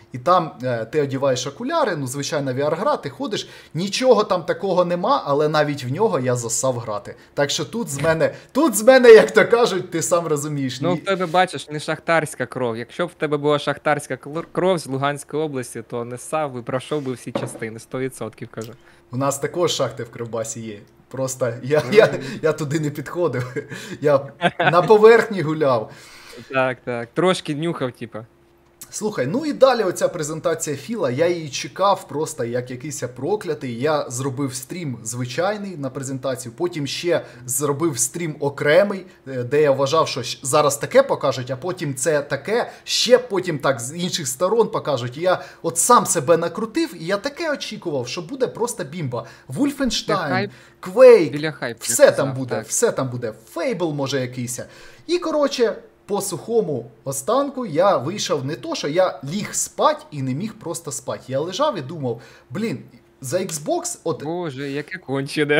і там е, ти одіваєш окуляри, ну, звичайна ві ар-гра, ти ходиш, нічого там такого нема, але навіть в нього я засав грати. Так що тут з мене, тут з мене, як то кажуть, ти сам розумієш. Ну, ні... в тебе, бачиш, не шахтарська кров. Якщо б в тебе була шахтарська клор- кров з Луганської області, то не ссав би, пройшов би всі частини, сто відсотків кажу. У нас також шахти в Кривбасі є. Просто я, я, я туди не підходив. Я на поверхні гуляв. Так, так. Трошки нюхав, типа. Слухай, ну і далі оця презентація Філа, я її чекав просто як якийсь проклятий. Я зробив стрім звичайний на презентацію, потім ще зробив стрім окремий, де я вважав, що зараз таке покажуть, а потім це таке, ще потім так з інших сторон покажуть. І я от сам себе накрутив, і я таке очікував, що буде просто бімба. Вульфенштайн, Quake, хайп, все казав, там буде, так. все там буде. Фейбл може якийсь. І, коротше, по сухому останку я вийшов не то, що я ліг спать і не міг просто спати. Я лежав і думав, блін, за Xbox, от Боже, яке кончене.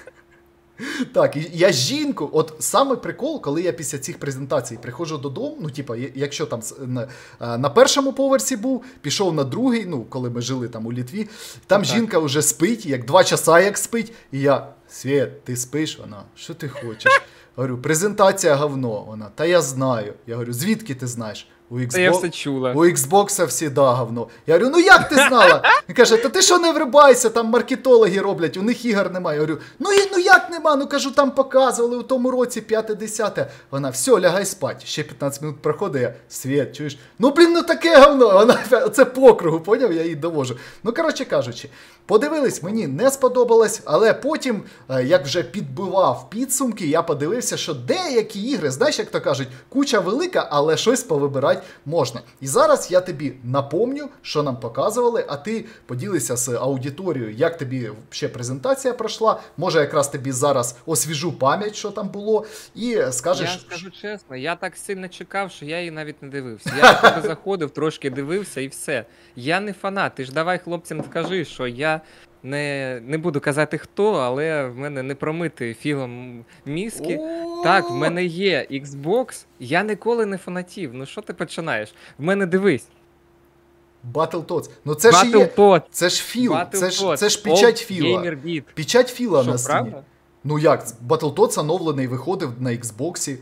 так, і я жінку, от саме прикол, коли я після цих презентацій приходжу додому, ну, типа, я- якщо там с- на, а, на першому поверсі був, пішов на другий, ну, коли ми жили там у Літві, там Так. жінка вже спить, як два часа як спить, і я, Свєт, ти спиш? Вона, що ти хочеш? Говорю, презентація говно. Вона, та я знаю. Я говорю, звідки ти знаєш? У Та я Xbox, все чула. у Xbox всіда говно. Я говорю, ну як ти знала? Він каже, та ти що не врибайся, там маркетологи роблять, у них ігор немає. Я говорю, ну і ну як нема? Ну кажу, там показували у тому році п'яте-десяте. Вона, все, лягай спать. Ще п'ятнадцять минут проходить, я, Світ, чуєш? Ну блін, ну таке говно. Вона, це по кругу, поняв? Я їй довожу. Ну, коротше кажучи, подивились, мені не сподобалось, але потім, е, як вже підбивав підсумки, я подивився, що деякі ігри, знаєш, як то кажуть, куча велика, але щось повибирати можна. І зараз я тобі напомню, що нам показували, а ти поділися з аудиторією, як тобі ще презентація пройшла, може якраз тобі зараз освіжу пам'ять, що там було, і скажеш... Я скажу чесно, я так сильно чекав, що я її навіть не дивився. Я до тебе заходив, трошки дивився і все. Я не фанат. Ти ж давай хлопцям скажи, що я не, не буду казати хто, але в мене не промити філом мізки. Так, в мене є Xbox, я ніколи не фанатів. Ну що ти починаєш? В мене дивись. Battletoads. Ну це ж є... Battletoads. Це ж філ, це ж, Battletoads. це ж печать Old філа. Gamer Beat. Печать філа Що, на стіні. правда? Ну як, Battletoads оновлений виходив на Xbox.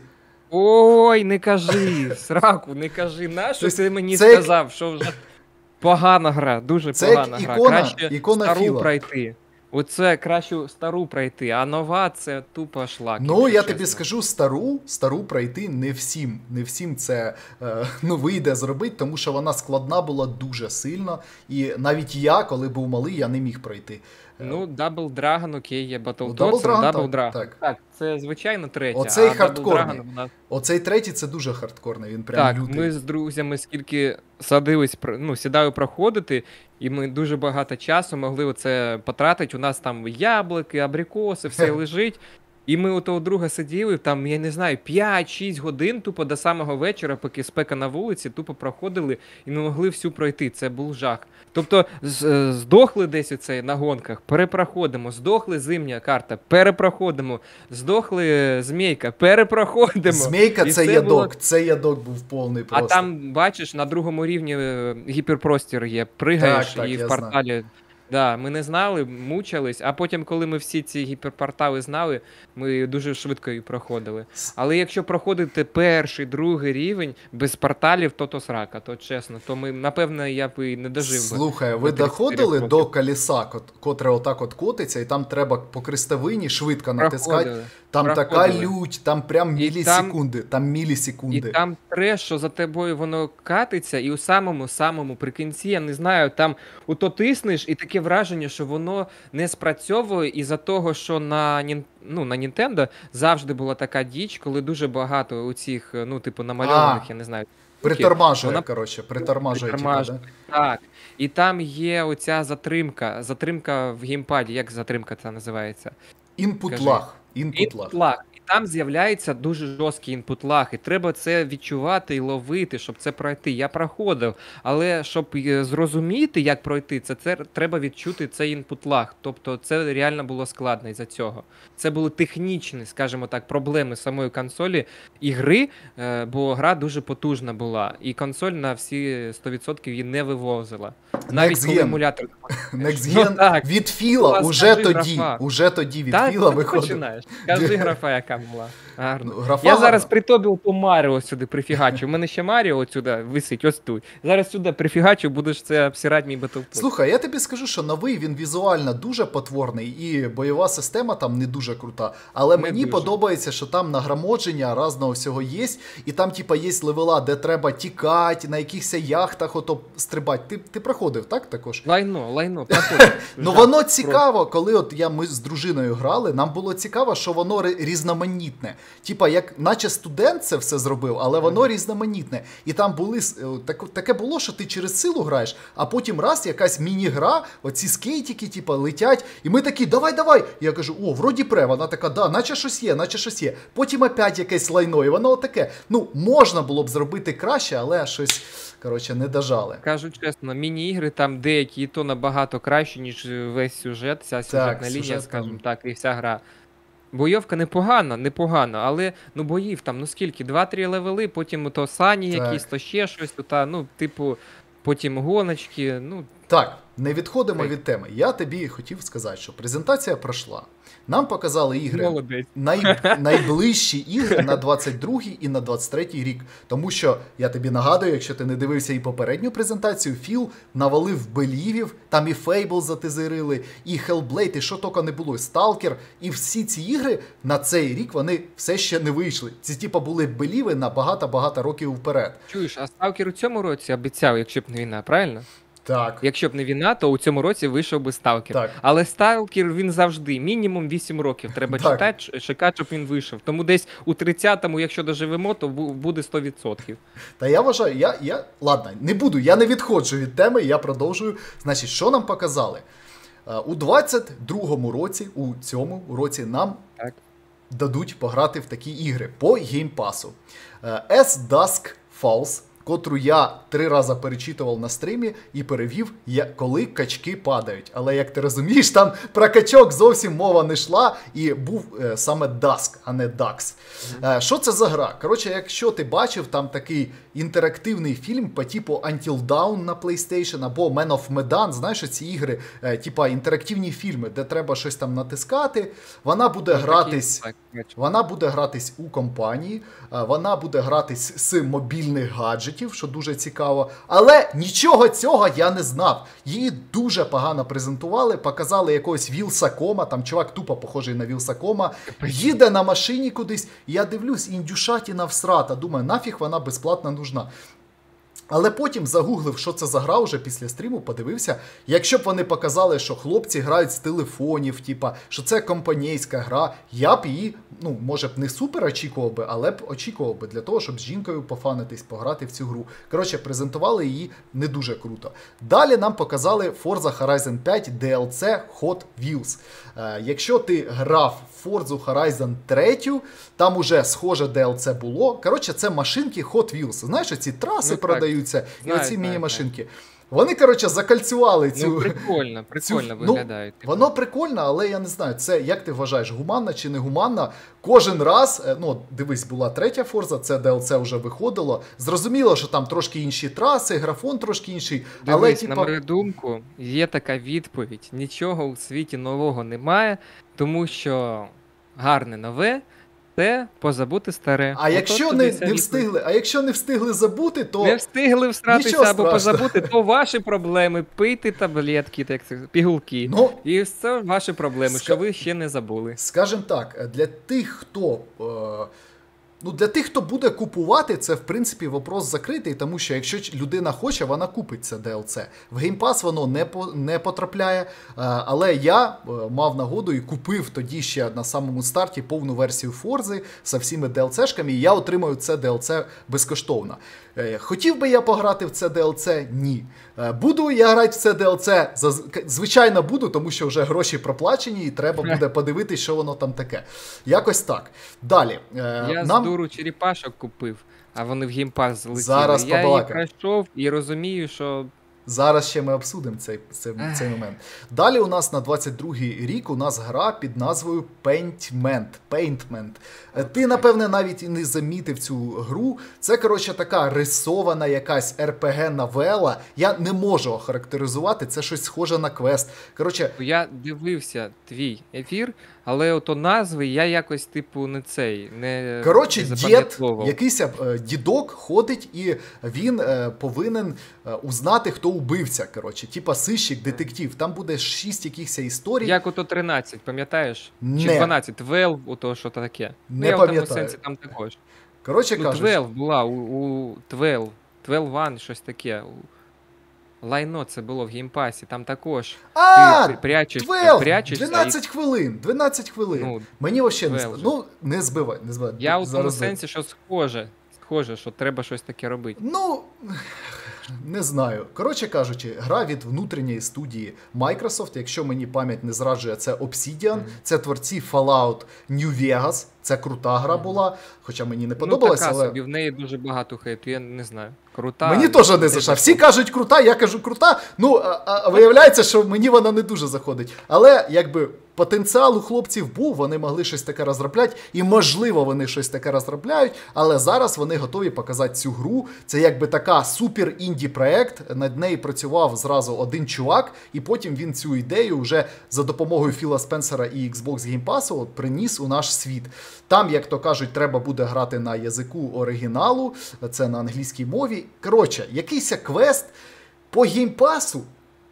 Ой, не кажи, сраку, не кажи. Нащо Тобто ти мені це як- сказав, що вже погана гра, дуже Це як погана гра. ікона- Краще ікона стару Філа. пройти. Оце краще стару пройти, а нова це тупо шлак. Ну, якщо я чесно. тобі скажу, стару, стару пройти не всім. Не всім це е, ну, вийде зробити, тому що вона складна була дуже сильно. І навіть я, коли був малий, я не міг пройти. Ну, Double Dragon, окей, є Ну, Battletoads, Double Dragon, Double так, Dragon. так. Так, це звичайно третя, Оцей а Double хардкорний. Dragon вона... Оцей третій це дуже хардкорний, він прям Так, лютий. ми з друзями скільки садились, про- ну, сідаю проходити, і ми дуже багато часу могли оце потратити. У нас там яблуки, абрикоси, все лежить. І ми у того друга сиділи, там, я не знаю, п'ять-шість годин тупо до самого вечора, поки спека на вулиці, тупо проходили і не могли всю пройти. Це був жах. Тобто з- е, здохли десь оце на гонках, перепроходимо, здохли зимня карта, перепроходимо, здохли змійка, перепроходимо. Змійка І це це ядок, було- це ядок був повний А просто. там, бачиш, на другому рівні е, гіперпростір є, пригаєш Так, так, і я в порталі. Да, ми не знали, мучились, а потім, коли ми всі ці гіперпортали знали, ми дуже швидко її проходили. Але якщо проходити перший, другий рівень без порталів, то то срака, то чесно, то ми, напевно, я б і не дожив би. Слухай, ви до тридцяти доходили років. до колеса, кот- котре отак от котиться, і там треба по крестовині швидко натискати. Проходили. Там така проходили. лють, там прям І мілісекунди, там І мілісекунди. там треш, що за тобою воно катиться, і у самому-самому прикінці, я не знаю, там ото тиснеш, і таке враження, що воно не спрацьовує із-за того, що на, Нін- ну, на Nintendo завжди була така діч, коли дуже багато у цих, ну, типу, намальованих, А. я не знаю. Притормажує, Вона коротше, притормажує. типа, Притормажує. да? Так. І там є оця затримка, затримка в геймпаді, як затримка це називається? Input Кажи. lag. Input lag. Інпут лаг. І там з'являється дуже жорсткий інпут лаг, і треба це відчувати і ловити, щоб це пройти. Я проходив, але щоб е, зрозуміти, як пройти, це, це треба відчути цей інпут лаг. Тобто це реально було складно із-за цього. Це були технічні, скажімо так, проблеми самої консолі і гри, е, бо гра дуже потужна була, і консоль на всі сто відсотків її не вивозила. Навіть Next коли Gen. емулятор... Next Ну Gen так. від Філа Клас, уже скажи, тоді, графа. уже тоді від Та Філа ти виходив. починаєш. Кажи, графа, яка була. Гарно. Ну, графа Я зараз гарна. при тобі ту Маріо сюди прифігачу. У мене ще Маріо от сюди висить, ось тут. Зараз сюди прифігачу, будеш це обсирати мій Battlefield. Слухай, я тобі скажу, що новий він візуально дуже потворний, і бойова система там не дуже крута. Але Не мені дуже. подобається, що там нагроможення разного всього є, і там, типа, є левела, де треба тікати, на якихось яхтах ото стрибати. Ти, ти проходив, так, також? Лайно, лайно, проходь. Ну Жах. воно цікаво, коли от я ми з дружиною грали, нам було цікаво, що воно ри- різноманітне. Типа, як наче студент це все зробив, але воно різноманітне. І там були с- е, так, таке було, що ти через силу граєш, а потім раз якась міні-гра, оці скейтики, типа, летять, і ми такі, давай, давай. Я кажу, о, вроді пре. Вона така, да, наче щось є, наче щось є. Потім опять якесь лайно, і воно отаке. Ну, можна було б зробити краще, але щось, коротше, не дожали. Кажу чесно, міні-ігри там деякі і то набагато краще, ніж весь сюжет, вся сюжетна лінія, сюжет скажімо там. так, і вся гра. Бойовка непогана, непогана, але ну боїв там, ну скільки, два-три левели, потім то сані Так. якісь, то ще щось, то та, ну, типу, потім гоночки, ну, Так, не відходимо Окей. від теми. Я тобі хотів сказати, що презентація пройшла. Нам показали ігри, молодець. най, найближчі ігри на двадцять другий і на двадцять третій рік. Тому що, я тобі нагадую, якщо ти не дивився і попередню презентацію, Філ навалив белівів, там і Fable затизерили, і Hellblade, і що тільки не було, і Stalker. І всі ці ігри на цей рік вони все ще не вийшли. Ці типа були беліви на багато-багато років вперед. Чуєш, а Сталкер у цьому році обіцяв, якщо б не війна, правильно? Так. Якщо б не війна, то у цьому році вийшов би Сталкер. Так. Але Сталкер він завжди, мінімум вісім років треба Так. читати, ш- чекати, щоб він вийшов. Тому десь у тридцятому, якщо доживемо, то бу- буде сто відсотків. Та я вважаю, я, я, ладно, не буду, я не відходжу від теми, я продовжую. Значить, що нам показали? Е, У двадцять другому році, у цьому році, нам Так. дадуть пограти в такі ігри по геймпасу. Е, As Dusk Falls, котру я три рази перечитував на стрімі і перевів, я- коли качки падають. Але як ти розумієш, там про качок зовсім мова не йшла, і був е, саме Dusk, а не Ducks. Е, що це за гра? Коротше, якщо ти бачив, там такий інтерактивний фільм по типу Until Dawn на PlayStation або Man of Medan, знаєш, ці ігри, е, типа інтерактивні фільми, де треба щось там натискати, вона буде Ну, гратись. такі, так, бачу. Вона буде гратись у компанії, е, вона буде гратись з мобільних гаджетів, що дуже цікаво. Але нічого цього я не знав. Її дуже погано презентували, показали якогось Вілсакома, там чувак тупо похожий на Вілсакома, їде на машині кудись. Я дивлюсь, індюшатіна всрата, думаю, нафіг вона безплатно нужна. Але потім загуглив, що це за гра уже після стріму, подивився. Якщо б вони показали, що хлопці грають з телефонів, типа, що це компанійська гра, я б її, ну, може б не супер очікував би, але б очікував би для того, щоб з жінкою пофанитись, пограти в цю гру. Коротше, презентували її не дуже круто. Далі нам показали Forza Horizon п'ять ді ел сі Hot Wheels. Е, якщо ти грав в Forza Horizon три, там уже схоже ді ел сі було. Коротше, це машинки Hot Wheels. Знаєш, ці траси Ну, так. продаються, і Знаю, оці знаю, міні-машинки. Вони, коротше, закальцювали цю... Ну, прикольно, прикольно цю- виглядає. Ну, воно прикольно, але я не знаю, це, як ти вважаєш, гуманно чи не гуманно? Кожен раз, е, ну, дивись, була третя Forza, це ді ел сі вже виходило. Зрозуміло, що там трошки інші траси, графон трошки інший, але, Дивись, типа... на мою думку, є така відповідь. Нічого у світі нового немає, тому що гарне нове – це позабути старе. А От якщо от не, тобі вся не відповідь. встигли, а якщо не встигли забути, то Не встигли всратися Нічого або страшного. позабути, то ваші проблеми. Пийте таблетки, так це, пігулки. ну, І це ваші проблеми, Ска- що ви ще не забули. скажем так, для тих, хто. Е... Ну, для тих, хто буде купувати, це, в принципі, вопрос закритий, тому що якщо ч- людина хоче, вона купить це ді ел сі. В Game Pass воно не, по, не потрапляє, е, але я е, мав нагоду і купив тоді ще на самому старті повну версію Forza з всіми ді ел сі-шками, і я отримаю це ді ел сі безкоштовно. Е, хотів би я пограти в це ді ел сі? Ні. Е, буду я грати в це ді ел сі? Звичайно буду, тому що вже гроші проплачені і треба буде подивитися, що воно там таке. Якось так. Далі. Е, я нам... з дуру черепашок купив, а вони в геймпас залетіли. Зараз я побалакаємо. їх пройшов і розумію, що... Зараз ще ми обсудимо цей, цей, цей момент. Далі у нас на двадцять другий рік у нас гра під назвою Paintment. Paintment. Ти, напевне, навіть і не замітив цю гру. Це, коротше, така рисована якась ар пі ге-новела. Я не можу охарактеризувати, це щось схоже на квест. Коротше... Я дивився твій ефір, але ото назви я якось, типу, не цей, не Коротше, дід, якийсь е, дідок ходить і він е, повинен е, узнати, хто убивця, коротше. Типа сищик, детектив. Там буде шість якихось історій. Як ото тринадцять, пам'ятаєш? Не. Чи дванадцять? дванадцять, ото що таке. Не я пам'ятаю. в тому сенсі там також. Коротше ну, кажучи. дванадцять була, у, у дванадцять, дванадцять, щось таке. Лайно це було в геймпасі, там також. А, ти прячеш, дванадцять, дванадцять і... хвилин, дванадцять хвилин. Ну, мені взагалі не, ну, не збивай, не збивай. Я у тому сенсі, що схоже, схоже, що треба щось таке робити. Ну, не знаю. Коротше кажучи, гра від внутрішньої студії Microsoft, якщо мені пам'ять не зраджує, це Obsidian, mm-hmm. це творці Fallout New Vegas, це крута гра була, хоча мені не подобалася, ну, така але... собі, в неї дуже багато хейту, я не знаю. Крута. Мені теж не зайшла. Всі кажуть крута, я кажу крута, ну, а, а виявляється, що мені вона не дуже заходить. Але, якби, потенціал у хлопців був, вони могли щось таке розробляти, і, можливо, вони щось таке розробляють, але зараз вони готові показати цю гру. Це, якби, така супер-інді-проект, над нею працював зразу один чувак, і потім він цю ідею вже за допомогою Філа Спенсера і Xbox Game Pass от, приніс у наш світ. Там, як то кажуть, треба буде грати на язику оригіналу, це на англійській мові. Коротше, якийсь квест по геймпасу,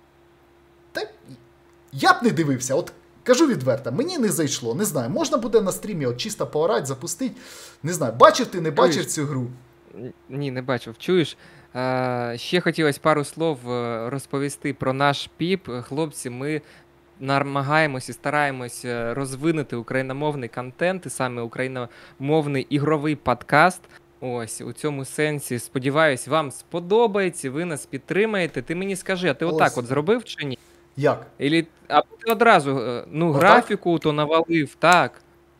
та я б не дивився, от кажу відверто, мені не зайшло, не знаю, можна буде на стрімі от чисто поорати, запустити, не знаю, бачив ти, не бачив цю гру? Ні, не бачив. Чуєш, а, ще хотілося пару слов розповісти про наш піп. Хлопці, ми намагаємось і стараємось розвинути україномовний контент, і саме україномовний ігровий подкаст. Ось, у цьому сенсі, сподіваюсь, вам сподобається, ви нас підтримаєте. Ти мені скажи, а ти Ось. отак от зробив чи ні? Як? Ілі, а ти одразу, ну, отак? Графіку то навалив, так.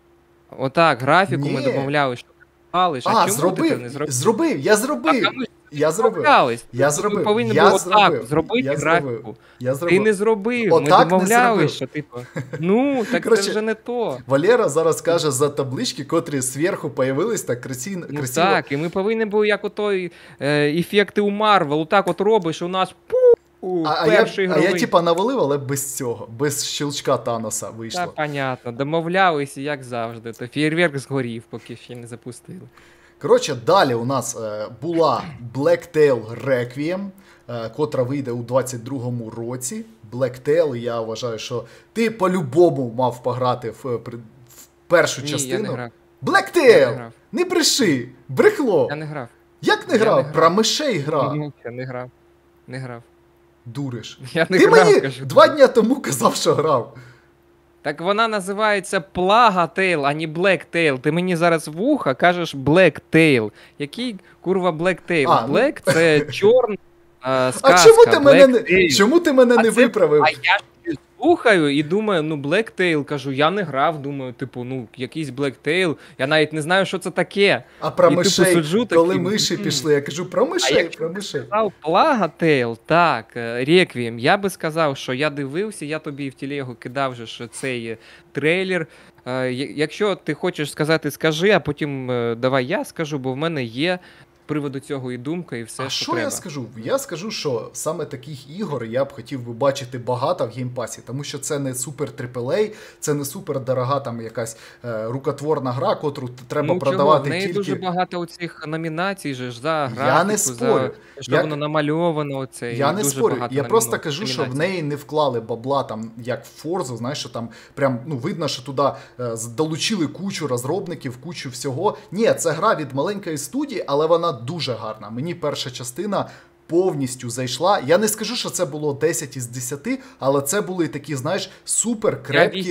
Отак, графіку ні. Ми домовляли, що ти палиш. А, а чому зробив, ти це не зробив? Зробив, я зробив. А, Я зробив. Я зробив. Ми повинні я було зробив. так зробити я графіку. Я зробив. Ти не зробив. Отак ми домовляли, що типу. Ну, так Короче, це вже не то. Валера зараз каже за таблички, котрі зверху появились так красиво. Ну так, і ми повинні були, як отой е, ефекти у Марвел, отак от робиш, у нас пу, а, а, я, а я типа навалив, але без цього, без щелчка Таноса вийшло. Так, понятно, домовлялися, як завжди. То фєєрверк згорів, поки ще не запустили. Коротше, далі у нас е, була Black Tail Requiem, е, котра вийде у двадцять другому році. Black Tail, я вважаю, що ти по-любому мав пограти в, в першу Ні, частину. Я не грав. Black Tail! Не, не бреши! Брехло! Я не грав. Як не грав? не грав? Про мишей гра. Ну, я не грав. Не грав. Дуриш. Я не ти грав, мені кажу. Два дня тому казав, що грав. Так вона називається Plague Tale, а не Black Tail. Ти мені зараз в ухо кажеш Black Tail. Який, курва, Black Tail? А, Black ну... – це чорна а, сказка. А чому ти мене, не, чому ти мене а не це, виправив? А я ж слухаю і думаю, ну Black Tail, кажу, я не грав, думаю, типу, ну якийсь Black Tail, я навіть не знаю, що це таке. А про і, мишей, типу, суджу, коли такий, миші пішли, я кажу, про мишей, а про мишей. Сказав Plague Tale, так, Requiem, я би сказав, що я дивився, я тобі в телегу кидав же, що цей трейлер. Якщо ти хочеш сказати, скажи, а потім давай я скажу, бо в мене є з приводу цього і думка, і все, а що, що треба. Я скажу? Я скажу, що саме таких ігор я б хотів би бачити багато в геймпасі, тому що це не супер трипл ей, це не супер дорога там якась е, рукотворна гра, котру треба ну, продавати чого? В неї тільки... дуже багато оцих номінацій же ж за графіку, я не спорю. за що я... воно намальовано. Оце, я не дуже спорю, я номінацій. просто кажу, що в неї не вклали бабла там, як в Форзу, знаєш, що там прям, ну, видно, що туди е, долучили кучу розробників, кучу всього. Ні, це гра від маленької студії, але вона дуже гарна. Мені перша частина повністю зайшла. Я не скажу, що це було десять із десяти, але це були такі, знаєш, супер крепкі... Я вісім із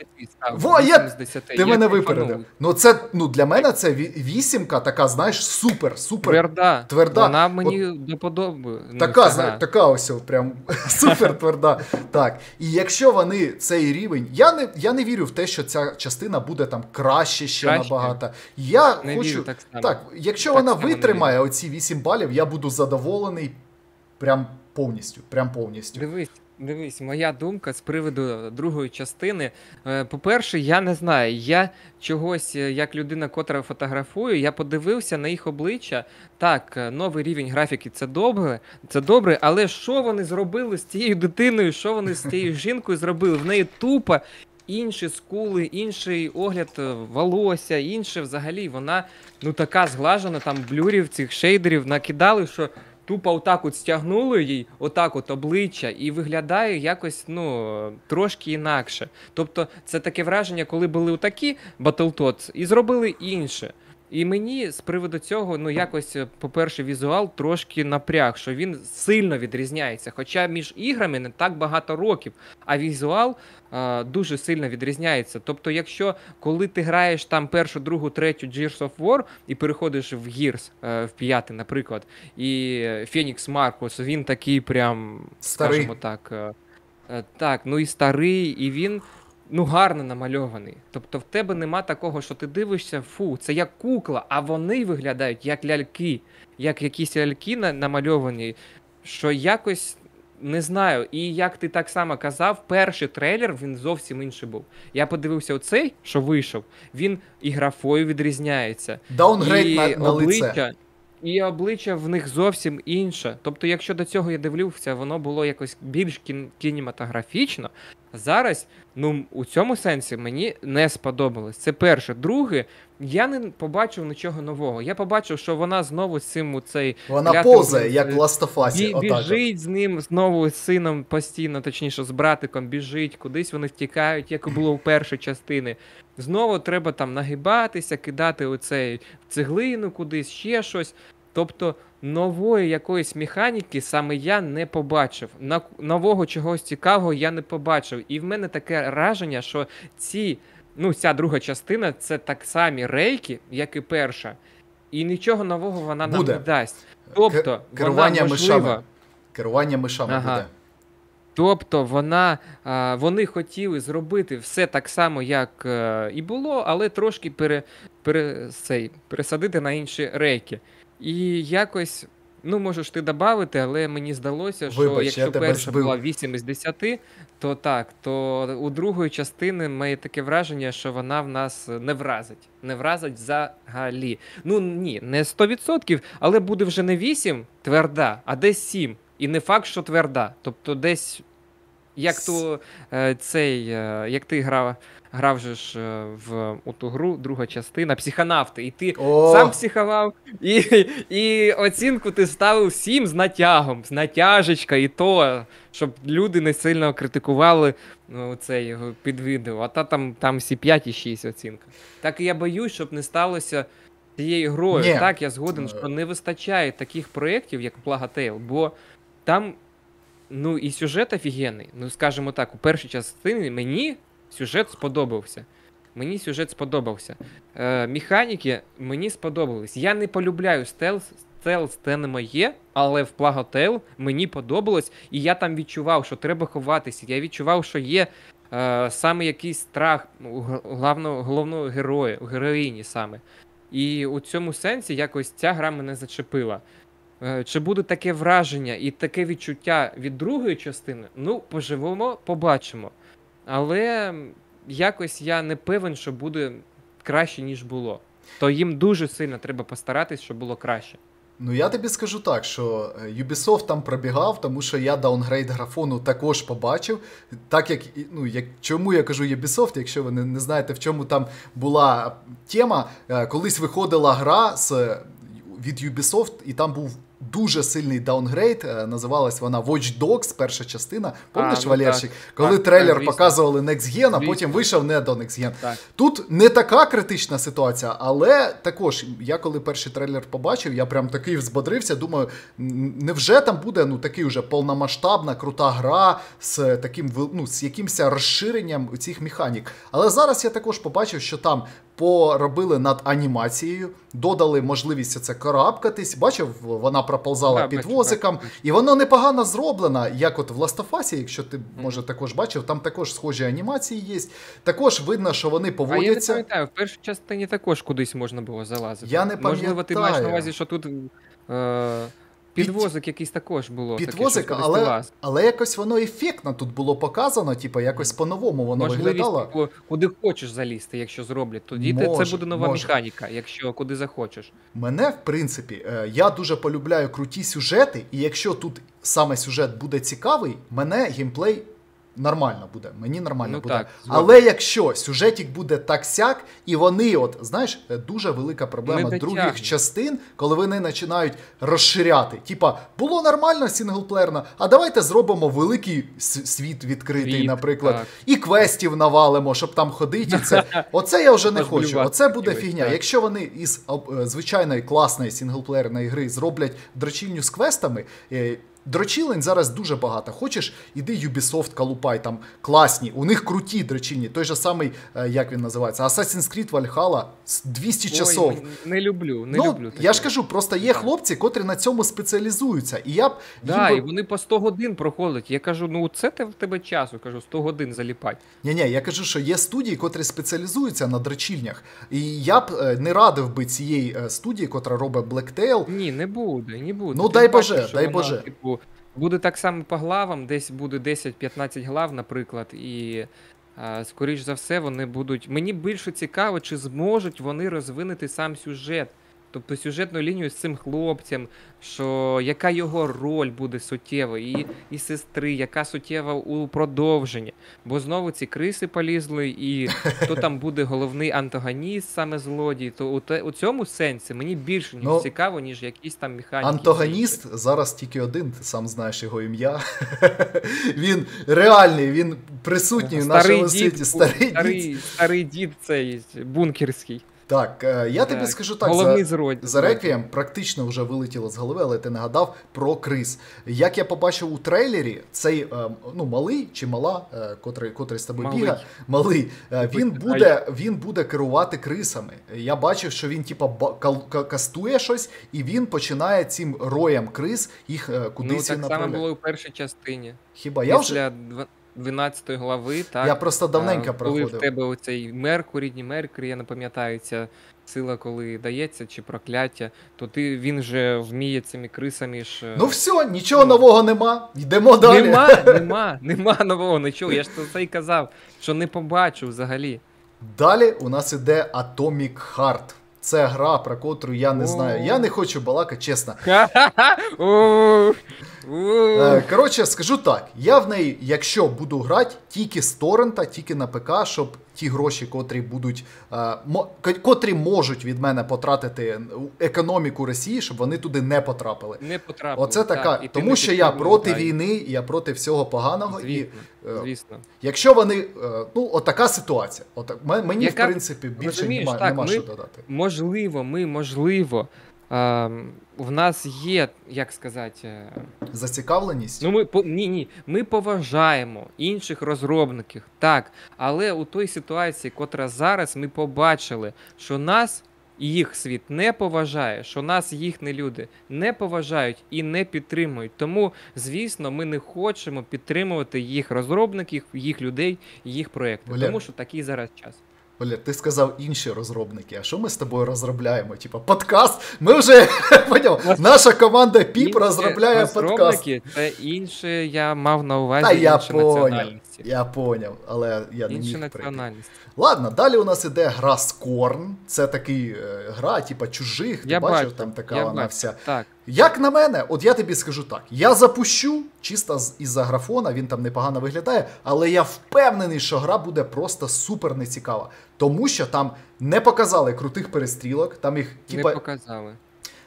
твій став. Во, вісім я... з десяти. Ти Я мене кайфанув. випередив. Ну це, ну для мене це ві- вісімка така, знаєш, супер, супер. Тверда. Тверда. Вона мені до подоби. Ну, Така, ага. зна- така ось о, прям супер тверда. Так. І якщо вони цей рівень. Я не, я не вірю в те, що ця частина буде там краще ще Краще? набагато. Я Не хочу. вірю так само. Так, якщо Так вона само не витримає оці вісім балів, я буду задоволений прям повністю. Прям повністю. Дивись, дивись, моя думка з приводу другої частини. Е, По-перше, я не знаю, я чогось, е, як людина, котра фотографує, я подивився на їх обличчя. Так, е, новий рівень графіки це добре, це добре, але що вони зробили з цією дитиною, що вони з цією жінкою зробили? В неї тупо інші скули, інший огляд е, волосся, інше взагалі, вона ну така зглажена, там блюрів, цих шейдерів накидали, що тупо отак от стягнули їй, отак от обличчя, і виглядає якось, ну, трошки інакше. Тобто, це таке враження, коли були отакі Battletoads, і зробили інше. І мені з приводу цього, ну, якось, е, по-перше, візуал трошки напряг, що він сильно відрізняється. Хоча між іграми не так багато років, а візуал е, дуже сильно відрізняється. Тобто, якщо коли ти граєш там першу, другу, третю Gears of War і переходиш в Gears, е, в п'ятий, наприклад, і Phoenix Marcus, він такий прям, Старий. скажімо так, е, е, так, ну і старий, і він ну гарно намальований. Тобто в тебе нема такого, що ти дивишся, фу, це як кукла, а вони виглядають як ляльки, як якісь ляльки на- намальовані, що якось не знаю. І як ти так само казав, перший трейлер він зовсім інший був. Я подивився оцей, що вийшов, він і графою відрізняється, Даунгрейд і на, на лице. обличчя, і обличчя в них зовсім інше. Тобто, якщо до цього я дивлюся, воно було якось більш кін- кінематографічно. Зараз, ну, у цьому сенсі мені не сподобалось. Це перше. Друге, я не побачив нічого нового. Я побачив, що вона знову з цим у цей Вона клятим, повзає, як в е, Last of Us. бі- Отак. от. біжить з ним знову з сином постійно, точніше, з братиком біжить, кудись вони втікають, як і було в першій частини. Знову треба там нагибатися, кидати оцей цеглину кудись, ще щось. Тобто нової якоїсь механіки саме я не побачив. На- Нового чогось цікавого я не побачив. І в мене таке враження, що ці, ну, ця друга частина це так самі рейки, як і перша. І нічого нового вона нам Буде. не дасть. Тобто, К- керування вона можлива. мишами. Керування мишами Ага. буде. Тобто вона, а, вони хотіли зробити все так само, як е, і було, але трошки пере, пере, цей, пересадити на інші рейки. І якось, ну можеш ти додати, але мені здалося, що Вибач, я якщо тебе перша збив. була вісім із десяти, то так, то у другої частини має таке враження, що вона в нас не вразить. Не вразить взагалі. Ну ні, не сто відсотків, але буде вже не вісім тверда, а десь сім. І не факт, що тверда. Тобто десь, як то е, цей, е, як ти грав, грав же ж е, в у ту гру, друга частина, психонавти, і ти О! сам психував, і, і оцінку ти ставив сім з натягом, з натяжечка, і то, щоб люди не сильно критикували ну, цей його під відео, а та там, там всі п'ять і шість оцінка. Так і я боюсь, щоб не сталося цією грою. Ні. Так, я згоден, Е. що не вистачає таких проєктів, як Plague Tale, бо там, ну, і сюжет офігенний. Ну, скажімо так, у першій частині мені сюжет сподобався. Мені сюжет сподобався. Е, механіки мені сподобались. Я не полюбляю стелс, стелс це не моє, але в Plague Tale мені подобалось, і я там відчував, що треба ховатися. Я відчував, що є е, саме якийсь страх у г- главного, головного героя, у героїні саме. І у цьому сенсі якось ця гра мене зачепила. Е, Чи буде таке враження і таке відчуття від другої частини? Ну, поживемо, побачимо. Але м, якось я не певен, що буде краще, ніж було. То їм дуже сильно треба постаратись, щоб було краще. Ну я тобі скажу так, що е, Ubisoft там пробігав, тому що я даунгрейд графону також побачив. Так як, і- ну, як, чому я кажу Ubisoft, якщо ви не, не знаєте, в чому там була тема, е, колись виходила гра з, від Ubisoft, і там був дуже сильний даунгрейд, називалась вона Watch Dogs, перша частина. Пам'ятаєш, ну Валерчик? так. Коли Так, трейлер так, показували Next Gen, а Звісно. потім вийшов не до Next Gen. Так. Тут не така критична ситуація, але також, я коли перший трейлер побачив, я прям такий взбодрився, думаю, н- невже там буде ну такий вже повномасштабна, крута гра з таким, вел- ну, з якимось розширенням цих механік. Але зараз я також побачив, що там поробили над анімацією, додали можливість це карабкатись. Бачив, вона проползала Да, під бачу, возиком, бачу. і воно непогано зроблено, як от в Last of Us, якщо ти, може, також бачив, там також схожі анімації є. Також видно, що вони А я не поводяться. пам'ятаю, в першій частині також кудись можна було залазити. Я не Можливо, ти маєш на пам'ятаю. увазі, що тут е, підвозик якийсь також було. таке, Підвозик, що кудись ти але, лазив. але якось воно ефектно тут було показано, типу, якось по-новому воно Можливість виглядало. типу, куди хочеш залізти, якщо зроблять. Тоді те- Може, це буде нова може. механіка, якщо куди захочеш. Мене, в принципі, е, я дуже полюбляю круті сюжети, і якщо тут саме сюжет буде цікавий, мене геймплей нормально буде. Мені нормально Ну буде. так, згоден. Але якщо сюжетик буде так-сяк, і вони, от, знаєш, е, дуже велика проблема Не других дотягнуть. частин, коли вони починають розширяти. Типа, було нормально сінглплеєрно, а давайте зробимо великий с- світ відкритий, Світ, наприклад, так. і квестів навалимо, щоб там ходити. І це. Оце я вже не хочу. Розблювати Оце буде хотілось, фігня. так. Якщо вони із об- е, звичайної класної сінглплеєрної гри зроблять дрочільню з квестами, е, дрочілень зараз дуже багато. Хочеш, іди Ubisoft, калупай, там класні, у них круті дрочільні. Той же самий, е, як він називається, Assassin's Creed Valhalla з двісті часов. Ой, не люблю, не ну, люблю. Таке. я ж кажу, просто є Так. хлопці, котрі на цьому спеціалізуються. І я б Да, їм і би... вони по сто годин проходять. Я кажу, ну це те в тебе часу, кажу, сто годин заліпать. Ні-ні, я кажу, що є студії, котрі спеціалізуються на дрочільнях. І я б е, не радив би цієї е, студії, котра робить Blacktail. Ні, не буде, не буде. Ну, Ти дай бачиш, Боже, що дай вона, Боже. Типу, буде так само по главам, десь буде десять-п'ятнадцять глав, наприклад, і а, скоріш за все вони будуть. Мені більше цікаво, чи зможуть вони розвинути сам сюжет. Тобто сюжетну лінію з цим хлопцем, що яка його роль буде суттєва, і, і сестри, яка суттєва у продовженні. Бо знову ці криси полізли, і хто там буде головний антагоніст, саме злодій, то у, те, у цьому сенсі мені більше ніж Ну, цікаво, ніж якісь там механіки. Антагоніст зараз тільки один, ти сам знаєш його ім'я. Він реальний, він присутній в Старий нашому дід, світі. Старий дід. старий, старий дід цей бункерський. Так, е, я тобі Так, скажу так, головний за, зродь- за Реквієм практично вже вилетіло з голови, але ти нагадав про Крис. Як я побачив у трейлері, цей е, ну, малий чи мала, е, котрий, котрий з тобою Малий. бігає, малий, е, він, Викидай. буде, він буде керувати крисами. Я бачив, що він типа ба- кал- ка- кастує щось, і він починає цим роєм крис їх е, Ну, кудись так само направляти. було і в першій частині. Хіба я вже... Після дв- дванадцятої глави, так. Я просто давненько а, Коли в проходив. тебе оцей Меркурій, не Меркурій, я не пам'ятаю, ця сила, коли дається, чи прокляття, то ти, він вже вміє цими крисами ж... е, Ну все, нічого нового нема, йдемо далі. Нема, нема, нема нового нічого. Я ж то це й казав, що не побачу взагалі. Далі у нас іде Atomic Heart. Це гра, про котру я не О. знаю. Я не хочу балакати, чесно. У, у. Е, Коротше, скажу так: я в неї, якщо буду грати, тільки з торрента, тільки на ПК, щоб ті гроші, котрі будуть, е, мо- ко- котрі можуть від мене потратити у економіку Росії, щоб вони туди не потрапили. Не потрапив. Оце така, і ти тому не що я підтримував, проти так. війни, я проти всього поганого. І, Звісно, е, звісно. якщо вони, е, ну, отака ситуація. Отак, м- мені, Яка- в принципі, більше розумієш, нема, так, нема ми- що додати. Можливо, ми, можливо, ем, в нас є, як сказати, е, Зацікавленість? ну ми по ні, ні, ми поважаємо інших розробників, так, але у той ситуації, котра зараз ми побачили, що нас і їх світ не поважає, що нас їхні люди не поважають і не підтримують. Тому, звісно, ми не хочемо підтримувати їх розробників, їх людей, їх проекти, Валер. тому що такий зараз час. Валер, ти сказав інші розробники. А що ми з тобою розробляємо? Типа подкаст? Ми вже поняв, наша команда Піп Інші розробляє подкаст. розробники – це інше, я мав на увазі Та я інші поняв, національності. я поняв, але я не Інші міг прийти. національності. Ладно, далі у нас іде гра Scorn. Це такий е, гра, типа чужих. Ти Я бачив, бачу, там така я вона бачу, вся. так. Як на мене, от я тобі скажу так: я запущу чисто з- із-за графона, він там непогано виглядає, але я впевнений, що гра буде просто супер нецікава. Тому що там не показали крутих перестрілок, там їх, Не типа, показали.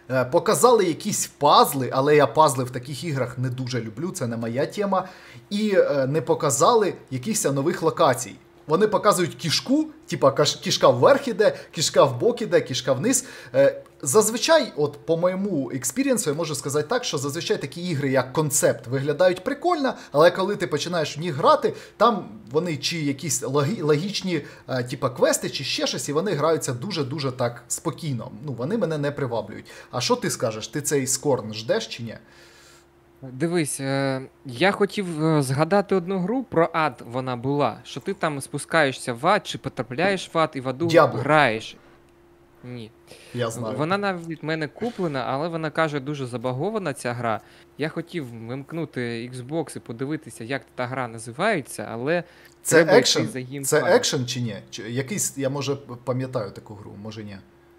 Е, показали якісь пазли, але я пазли в таких іграх не дуже люблю, це не моя тема. І е, не показали якихось нових локацій. Вони показують кішку, типа кішка вверх іде, кішка вбок іде, кішка вниз. Е, зазвичай, от по моєму експірієнсу, я можу сказати так, що зазвичай такі ігри, як концепт, виглядають прикольно, але коли ти починаєш в них грати, там вони чи якісь логі, логічні е, типа квести, чи ще щось, і вони граються дуже-дуже так спокійно. Ну, вони мене не приваблюють. А що ти скажеш? Ти цей Скорн ждеш чи ні? Дивись, е, я хотів е, згадати одну гру про ад вона була, що ти там спускаєшся в ад, чи потрапляєш в ад і в аду Діабло. граєш. Ні. Я знаю. Вона навіть від мене куплена, але вона каже, дуже забагована ця гра. Я хотів вимкнути Xbox і подивитися, як та гра називається, але Це треба йти екшен? за геймпадом. Це екшен чи ні? Чи якийсь, я може пам'ятаю таку гру, може ні.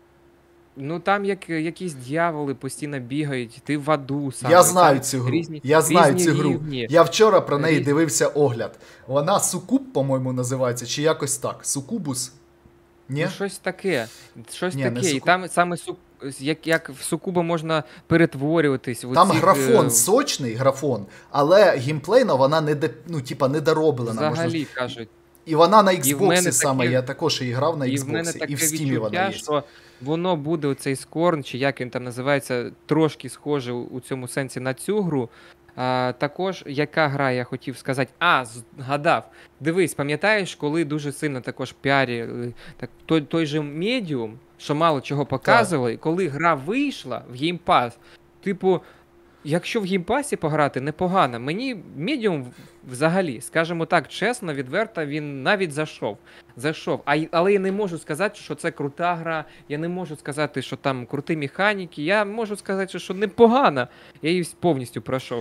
Ну там як, якісь дьяволи постійно бігають, ти в аду саме. Я знаю там цю гру. Різні, Я знаю різні цю гру. рівні. Я вчора про неї Різні. дивився огляд. Вона Сукуб, по-моєму, називається, чи якось так. Сукубус? Ні? Ну, щось таке. Щось Ні, не таке. І сукуб. там саме су... як, як в сукуба можна перетворюватись. В Там оцих, графон е, сочний, графон, але геймплейно вона не, де, ну, типа, недороблена. Взагалі Можна... кажуть. І вона на І в Xbox мене саме, таке- я також її грав на І в мене Xbox, таке і в Steam вона відчуття, є. що воно буде оцей Скорн, чи як він там називається, трошки схоже у у цьому сенсі на цю гру. А, також, яка гра, я хотів сказати, а, згадав. Дивись, пам'ятаєш, коли дуже сильно також піарі, так, той, той же Medium, що мало чого показували, коли гра вийшла в Game Pass, типу, якщо в геймпасі пограти, непогано. Мені Medium взагалі, скажімо так, чесно, відверто, він навіть зайшов. Зайшов. А, й- але я не можу сказати, що це крута гра, я не можу сказати, що там круті механіки, я можу сказати, що непогано. Я її повністю пройшов.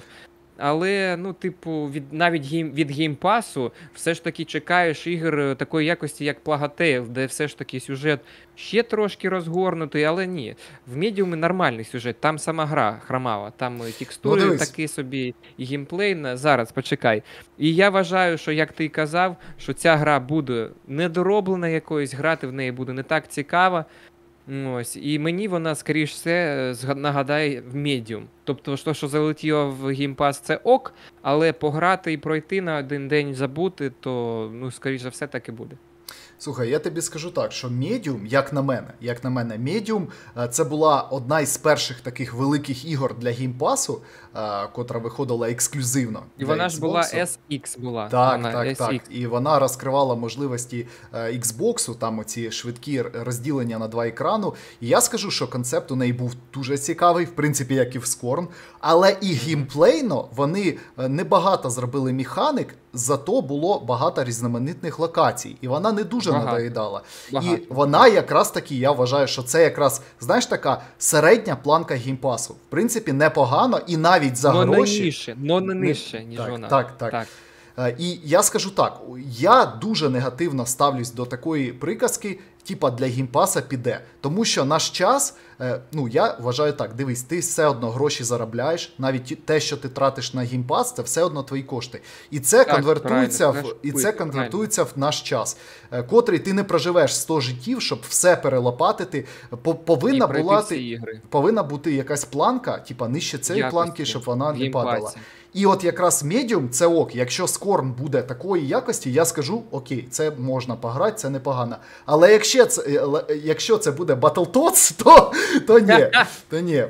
Але, ну, типу, від, навіть гейм, від геймпасу все ж таки чекаєш ігор е, такої якості, як Plague Tale, де все ж таки сюжет ще трошки розгорнутий, але ні. В Medium нормальний сюжет, там сама гра хромава, там е, текстури Ну, дивись. такі собі, і геймплей, на- зараз, почекай. І я вважаю, що, як ти й казав, що ця гра буде недороблена якоюсь, грати в неї буде не так цікаво. Ось, і мені вона, скоріш все, е, зга- нагадає в Medium. Тобто, що, що залетіло в Game Pass, це ок, але пограти і пройти на один день забути, то, ну, скоріш за все, так і буде. Слухай, я тобі скажу так, що Medium, як на мене, як на мене, Medium е, це була одна із перших таких великих ігор для геймпасу, е, котра виходила ексклюзивно. І для вона ж була Xbox. ес ікс була. Так, вона так, ес так. ікс. І вона розкривала можливості е, Xbox, там оці швидкі р- розділення на два екрану. І я скажу, що концепт у неї був дуже цікавий, в принципі, як і в Scorn. Але і геймплейно вони е, небагато зробили механик, зато було багато різноманітних локацій. І вона не дуже Багато. надоїдала. І Багато. вона якраз таки, я вважаю, що це якраз, знаєш, така середня планка геймпасу. В принципі, непогано, і навіть за Но не гроші. нижче, но не Не- нижче, ніж так, вона. так, так. Е, І я скажу так, я дуже негативно ставлюсь до такої приказки, типа для геймпаса піде. Тому що наш час, е, ну я вважаю так, дивись, ти все одно гроші заробляєш, навіть ті- те, що ти тратиш на геймпас, це все одно твої кошти. І це Так, конвертується правильно, в це і ж це вплив, конвертується в наш час, е, котрий ти не проживеш сто життів, щоб все перелопатити. По- І Повинна пройти була всі ти. ігри. Повинна бути якась планка, типа нижче цієї Якості планки, щоб вона в не падала. геймпасі. І от якраз Medium це ок. Якщо Скорн буде такої якості, я скажу, окей, це можна пограти, це непогано. Але якщо це, е, л- якщо це буде Battletoads, то, то ні. То ні.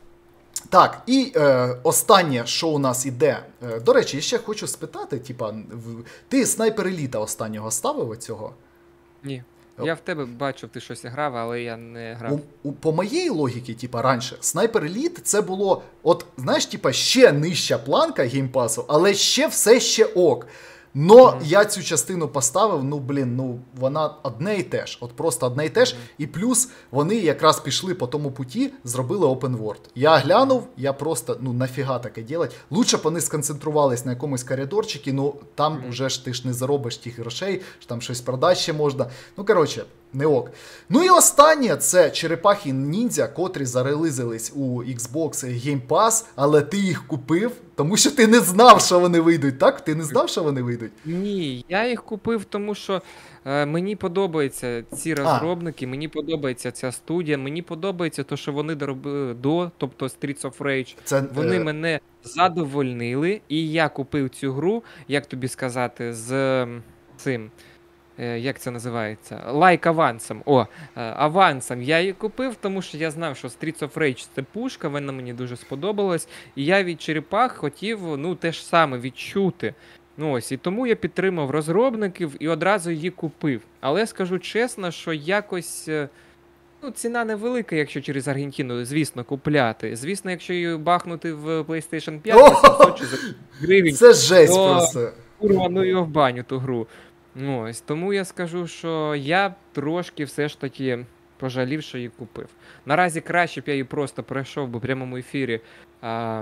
Так, і е, останнє, що у нас іде. Е, до речі, я ще хочу спитати: типа, в- ти снайпер еліта останнього ставив оцього? Ні. Оп. Я в тебе бачив, ти щось грав, але я не грав. У, у, по моєї логіки, типа, раніше, Снайпер Еліт це було, от, знаєш, типа, ще нижча планка геймпасу, але ще все ще ок. Но Мгм. я цю частину поставив, ну, блін, ну, вона одне і те ж, от просто одне і те ж, і плюс вони якраз пішли по тому путі, зробили open world. Я глянув, я просто, ну, нафіга таке делать. Лучше б вони сконцентрувались на якомусь коридорчикі, ну, там Мгм. вже ж ти ж не заробиш тих грошей, що там щось продати ще можна. Ну, коротше, Не ок. Ну і останнє, це черепахи ніндзя, котрі зарелизились у Xbox Game Pass, але ти їх купив, тому що ти не знав, що вони вийдуть, так? Ти не знав, що вони вийдуть? Ні, я їх купив, тому що е, мені подобаються ці розробники, мені подобається ця студія, мені подобається те, що вони доробили до, тобто Streets of Rage. Це, Вони е, мене задовольнили, і я купив цю гру, як тобі сказати, з м, цим. е, Як це називається? Лайк авансом. О, е, авансом я її купив, тому що я знав, що Streets of Rage це пушка, вона мені дуже сподобалась. І я від черепах хотів, ну, те ж саме відчути. Ну ось, і тому я підтримав розробників і одразу її купив. Але скажу чесно, що якось. е, Ну, ціна невелика, якщо через Аргентину, звісно, купляти. Звісно, якщо її бахнути в PlayStation п'ять, О! сімсот чи за гривень, це жесть то- просто. курва, ну його в баню ту гру. Ну, ось, тому я скажу, що я трошки все ж таки пожалів, що її купив. Наразі краще б я її просто пройшов би в прямому ефірі. А,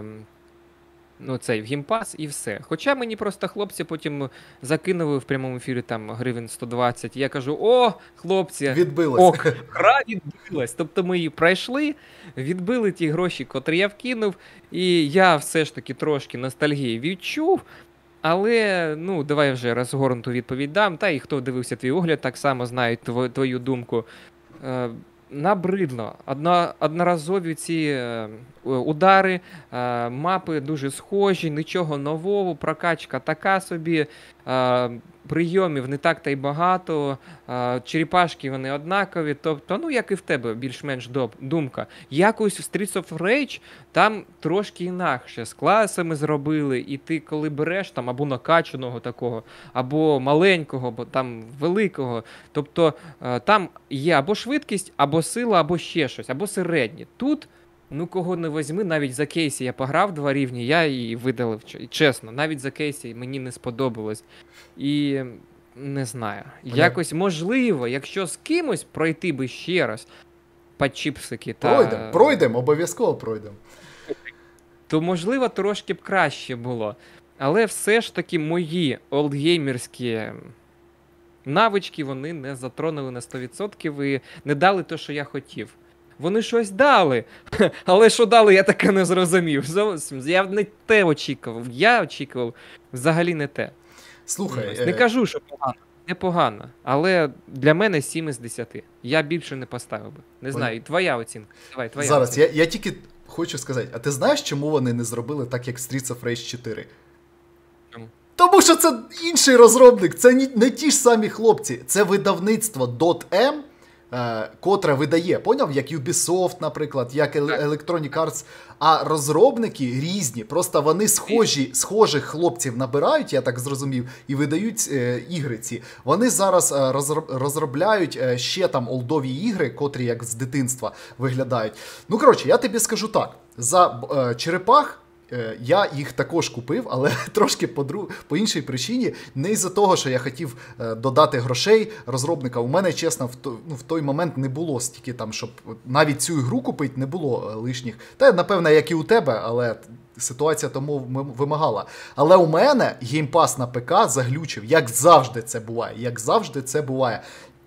Ну, цей в геймпас і все. Хоча мені просто хлопці потім закинули в прямому ефірі там гривень сто двадцять. І я кажу: о, хлопці, Відбилось. ок, гра відбилась. Тобто ми її пройшли, відбили ті гроші, котрі я вкинув, і я все ж таки трошки ностальгії відчув. Але, ну, давай вже розгорнуту відповідь дам. Та і хто дивився твій огляд, так само знають тво- твою думку. Е, Набридло. Одно, одноразові ці е, удари, е, мапи дуже схожі, нічого нового, прокачка така собі, е, прийомів не так та й багато, е, черепашки вони однакові, тобто, ну, як і в тебе, більш-менш доб- думка. Якось в Streets of Rage там трошки інакше, з класами зробили, і ти коли береш там або накачаного такого, або маленького, або там великого, тобто е, там є або швидкість, або сила, або ще щось, або середнє. Тут, ну кого не возьми, навіть за Кейсі я пограв два рівні, я її видалив. Ч- Чесно, навіть за Кейсі мені не сподобалось. І не знаю. Якось можливо, якщо з кимось пройти би ще раз по чіпсики, та, Пройдемо, пройдемо, обов'язково пройдемо. то можливо трошки б краще було. Але все ж таки мої олдгеймерські навички вони не затронули на сто відсотків і не дали те, що я хотів. Вони щось дали, але що дали, я таке не зрозумів. Зовсім я не те очікував. Я очікував взагалі не те. Слухай, Ось, не е, кажу, що погано. Непогано. Але для мене сім із десяти. Я більше не поставив би. Не знаю, твоя оцінка. Давай, твоя зараз оцінка. я, я тільки хочу сказати, а ти знаєш, чому вони не зробили так, як Streets of Rage чотири? Чому? Тому що це інший розробник, це ні- не ті ж самі хлопці, це видавництво .дот ем, е, котре видає, поняв, як Ubisoft, наприклад, як Ele- Так. Electronic Arts, а розробники різні, просто вони схожі, схожих хлопців набирають, я так зрозумів, і видають е, ігри ці. Вони зараз е, розроб- розробляють е, ще там олдові ігри, котрі як з дитинства виглядають. Ну, коротше, я тобі скажу так, за е, черепах Е, я їх також купив, але трошки по, дру... по іншій причині. Не із-за того, що я хотів е, додати грошей розробника. У мене, чесно, в, то... ну, в той момент не було стільки там, щоб навіть цю ігру купити, не було е, лишніх. Та, напевно, як і у тебе, але ситуація тому м- вимагала. Але у мене геймпас на ПК заглючив, як завжди це буває. Як завжди це буває.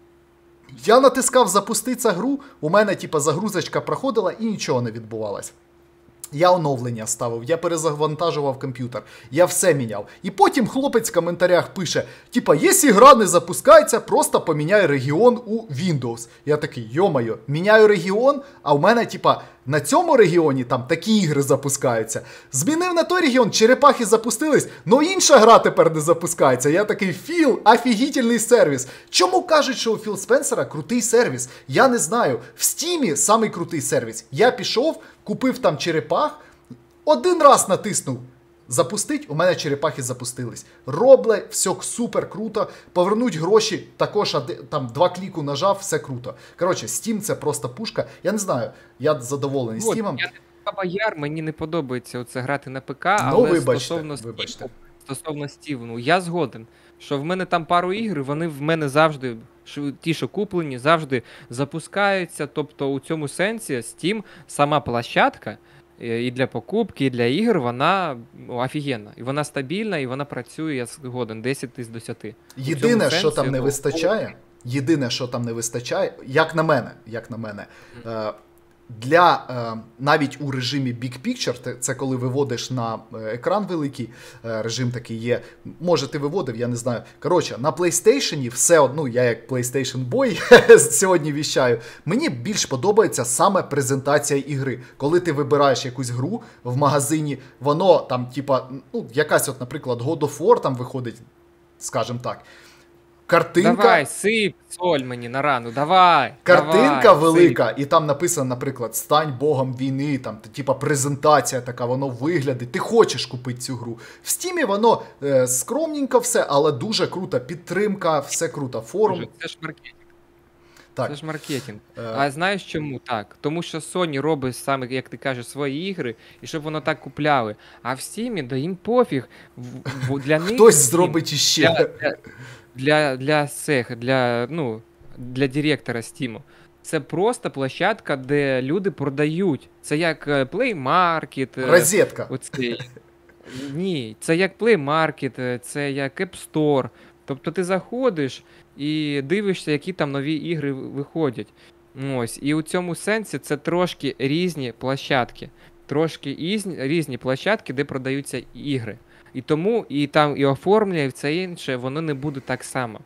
Я натискав запуститься гру, у мене, типа, загрузочка проходила і нічого не відбувалось. Я оновлення ставив, я перезавантажував комп'ютер, я все міняв. І потім хлопець в коментарях пише, типа, якщо гра не запускається, просто поміняй регіон у Windows. Я такий, йо-моє, міняю регіон, а у мене, типа, на цьому регіоні там такі ігри запускаються. Змінив на той регіон, черепахи запустились, но інша гра тепер не запускається. Я такий, Філ, офігітельний сервіс. Чому кажуть, що у Філ Спенсера крутий сервіс? Я не знаю. В Стімі самий крутий сервіс. Я пішов, купив там черепах, один раз натиснув запустить, у мене черепахи запустились. Робле, все супер круто, повернуть гроші, також там два кліку нажав, все круто. Коротше, Steam це просто пушка. Я не знаю, я задоволений От, Steam. я не Баба Яр, мені не подобається оце грати на ПК, Ну, але вибачте, стосовно вибачте. Стіву, стосовно Стіву, ну я згоден, що в мене там пару ігр, вони в мене завжди, що- ті, що куплені, завжди запускаються. Тобто у цьому сенсі Steam, сама площадка, е, і для покупки, і для ігор, вона ну, офігенна. І вона стабільна, і вона працює, я згоден, десять із десяти. У Єдине, цьому що сенсі, там не ну, вистачає, єдине, що там не вистачає, як на мене, як на мене, е, для е, навіть у режимі Big Picture, це коли виводиш на екран великий, е, режим такий є, може ти виводив, я не знаю. Коротше, на PlayStation все одно, я як PlayStation Boy сьогодні віщаю, мені більш подобається саме презентація ігри. Коли ти вибираєш якусь гру в магазині, воно там, типа, ну, якась от, наприклад, God of War там виходить, скажімо так, картинка... Давай, сип, соль мені на рану, давай. Картинка давай, велика, сип. і там написано, наприклад, стань богом війни, там, типа презентація така, воно виглядить, ти хочеш купити цю гру. В Стімі воно е, скромненько все, але дуже круто, підтримка, все круто, форум. Це ж маркетинг. Так. Це ж маркетинг. Е... А знаєш чому так? Тому що Sony робить саме, як ти кажеш, свої ігри, і щоб воно так купляли. А в Steam, да їм пофіг. В, в, для них Хтось Steam, зробить іще. Для, для, для, для цех, для, ну, для директора Steam. Це просто площадка, де люди продають. Це як Play Market. Розетка. Оцей. Ні, це як Play Market, це як App Store. Тобто ти заходиш і дивишся, які там нові ігри виходять. Ось. І у цьому сенсі це трошки різні площадки. Трошки різні, різні площадки, де продаються ігри. І тому і там і оформлення, і все інше, воно не буде так само.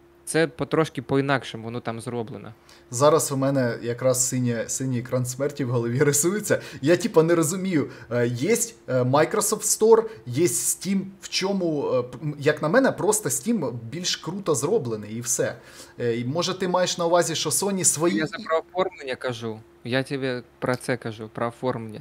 Це потрошки по-інакшому воно там зроблено. Зараз у мене якраз синє, синій екран смерті в голові рисується. Я типа не розумію, є Microsoft Store, є Steam, в чому, як на мене, просто Steam більш круто зроблений і все. І, може ти маєш на увазі, що Sony свої... Я за про оформлення кажу. Я тобі про це кажу, про оформлення.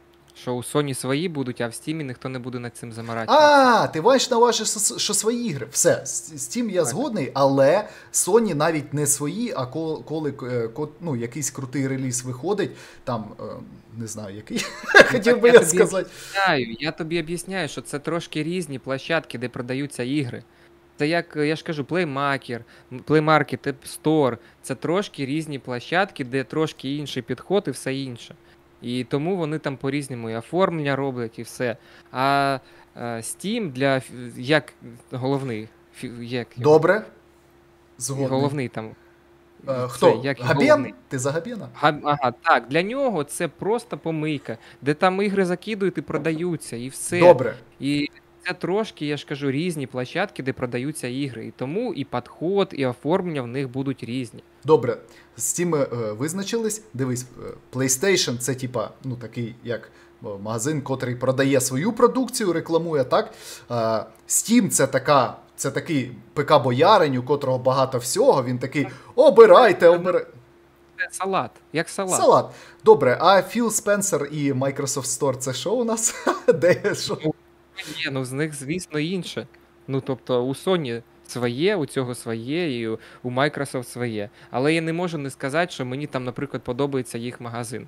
Що у Sony свої будуть, а в Steam ніхто не буде над цим заморачуватися. А, ти маєш на увазі, що свої ігри. Все, Steam я згодний, але Sony навіть не свої, а коли, коли ну, якийсь крутий реліз виходить, там, не знаю, який, хотів би я сказати. Я тобі об'ясняю, що це трошки різні площадки, де продаються ігри. Це як, я ж кажу, Play Market, Play Market, App Store. Це трошки різні площадки, де трошки інший підход і все інше. І тому вони там по-різному і оформлення роблять, і все. А Steam для, як головний, як Добре. Згодний. Головний там. Е, хто? Як Габен? Ти за Габена? Ага, так, для нього це просто помийка, де там ігри закидують і продаються, і все. Добре. І це трошки, я ж кажу, різні площадки, де продаються ігри. І тому і підход, і оформлення в них будуть різні. Добре, з цим ми е, визначились. Дивись, PlayStation це типа, ну такий як магазин, котрий продає свою продукцію, рекламує, так? Е, Steam це така, це такий ПК-боярень, у котрого багато всього, він такий, обирайте, обирайте. Це салат, як салат. Салат. Добре, а Філ Спенсер і Microsoft Store це що у нас? Де, що? Ні, ну з них, звісно, інше. Ну, тобто, у Sony своє, у цього своє, і у Microsoft своє. Але я не можу не сказати, що мені там, наприклад, подобається їх магазин.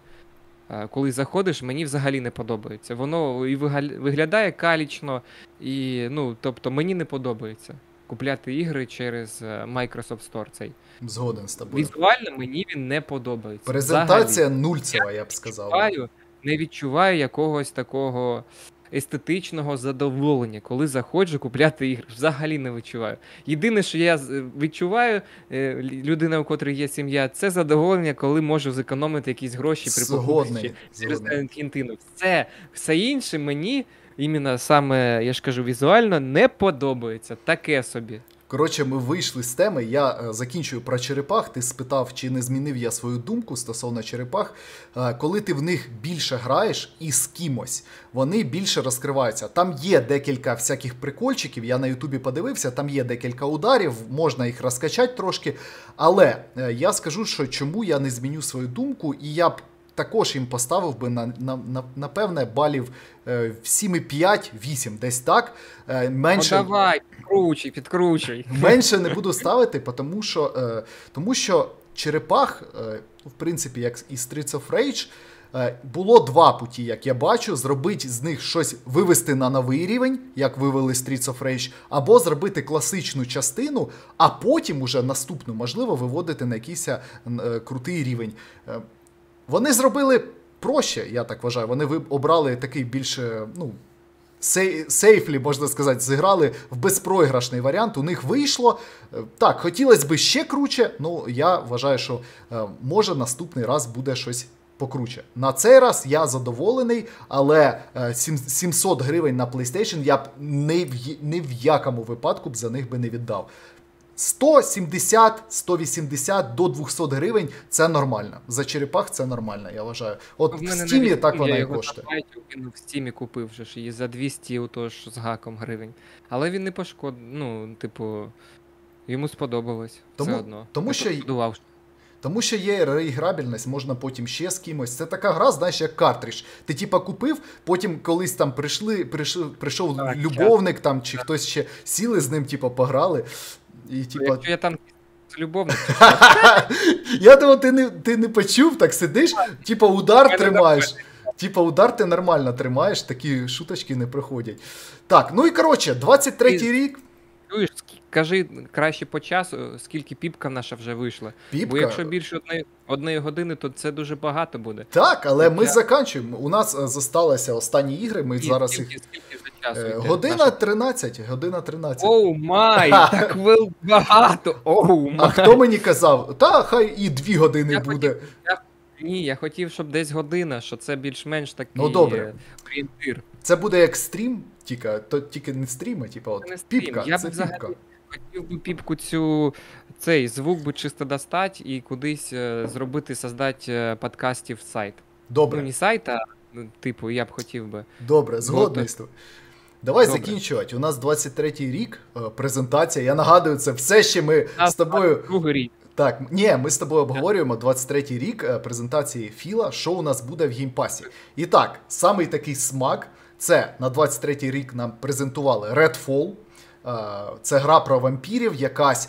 Коли заходиш, мені взагалі не подобається. Воно і виглядає калічно, і, ну, тобто, мені не подобається купляти ігри через Microsoft Store цей. Згоден з тобою. Візуально мені він не подобається. Презентація взагалі. нульцева, я б сказав. Відчуваю, не відчуваю якогось такого естетичного задоволення, коли заходжу купляти ігри. Взагалі не відчуваю. Єдине, що я відчуваю, людина, у котрій є сім'я, це задоволення, коли можу зекономити якісь гроші при покупці через Аргентину. Все, все інше мені, іменно саме, я ж кажу, візуально не подобається. Таке собі. Коротше, ми вийшли з теми, я е, закінчую про черепах, ти спитав, чи не змінив я свою думку стосовно черепах. Е, коли ти в них більше граєш і з кимось, вони більше розкриваються. Там є декілька всяких прикольчиків, я на ютубі подивився, там є декілька ударів, можна їх розкачати трошки, але е, я скажу, що чому я не зміню свою думку, і я б також їм поставив би, на, на, на, напевне, балів е, сім і п'ять вісім, десь так. Е, менше... Ну давай, підкручуй, підкручуй. Менше не буду ставити, тому що, е, тому що черепах, е, в принципі, як і Streets of Rage, е, було два путі, як я бачу, зробити з них щось, вивести на новий рівень, як вивели Streets of Rage, або зробити класичну частину, а потім уже наступну, можливо, виводити на якийсь е, крутий рівень. Е, Вони зробили проще, я так вважаю. Вони обрали такий більш, ну, сей, сейфлі, можна сказати, зіграли в безпроіграшний варіант. У них вийшло. Так, хотілося б ще круче, ну я вважаю, що може наступний раз буде щось покруче. На цей раз я задоволений, але сімсот гривень на PlayStation я б ні в, ні в якому випадку б за них би не віддав. сто сімдесят - сто вісімдесят до двохсот гривень – це нормально. За черепах це нормально, я вважаю. От в Стімі так вона і коштує. Я його в Стімі купив вже ж і за двісті отож з гаком гривень. Але він не пошкод... ну, типу, йому сподобалось тому, все одно. Тому що... Подував. Тому що є реіграбельність, можна потім ще з кимось. Це така гра, знаєш, як картридж. Ти типа купив, потім колись там прийшли, прийшов, прийшов так, любовник там, чи так. Хтось ще сіли з ним, типа, пограли. І, типа... Якщо я там любовник. Я думав, ти не, ти не почув, так сидиш, типа удар тримаєш. Типа удар ти нормально тримаєш, такі шуточки не приходять. Так, ну і коротше, двадцять третій рік. Чуєш, кажи краще по часу, скільки піпка наша вже вийшла. Піпка? Бо якщо більше одної, одної години, то це дуже багато буде. Так, але так, ми я... закінчуємо. У нас зосталися останні ігри, ми і зараз скільки, їх... Скільки за часу йде? Година наша... тринадцять, година тринадцять. Оу май, так ви багато, оу май. А хто мені казав? Та, хай і дві години я буде. Хотів, я... Ні, я хотів, щоб десь година, що це більш-менш такий ну, добре. орієнтир. Це буде як стрім, тільки, то, тільки не стрім, а типу, от, піпка, я це б піпка. Хотів би піпку цю, цей звук би чисто достати і кудись е, зробити, создати е, подкастів сайт. Добре. Ну, не сайт, а, типу, я б хотів би. Добре, згодний з тобою. Давай Добре. закінчувати. У нас двадцять третій рік, е, презентація. Я нагадую, це все ще ми а, з тобою... Другий рік. Так, ні, ми з тобою обговорюємо двадцять третій рік презентації Філа, що у нас буде в геймпасі. І так, самий такий смак, це на двадцять третій рік нам презентували Redfall. Це гра про вампірів якась.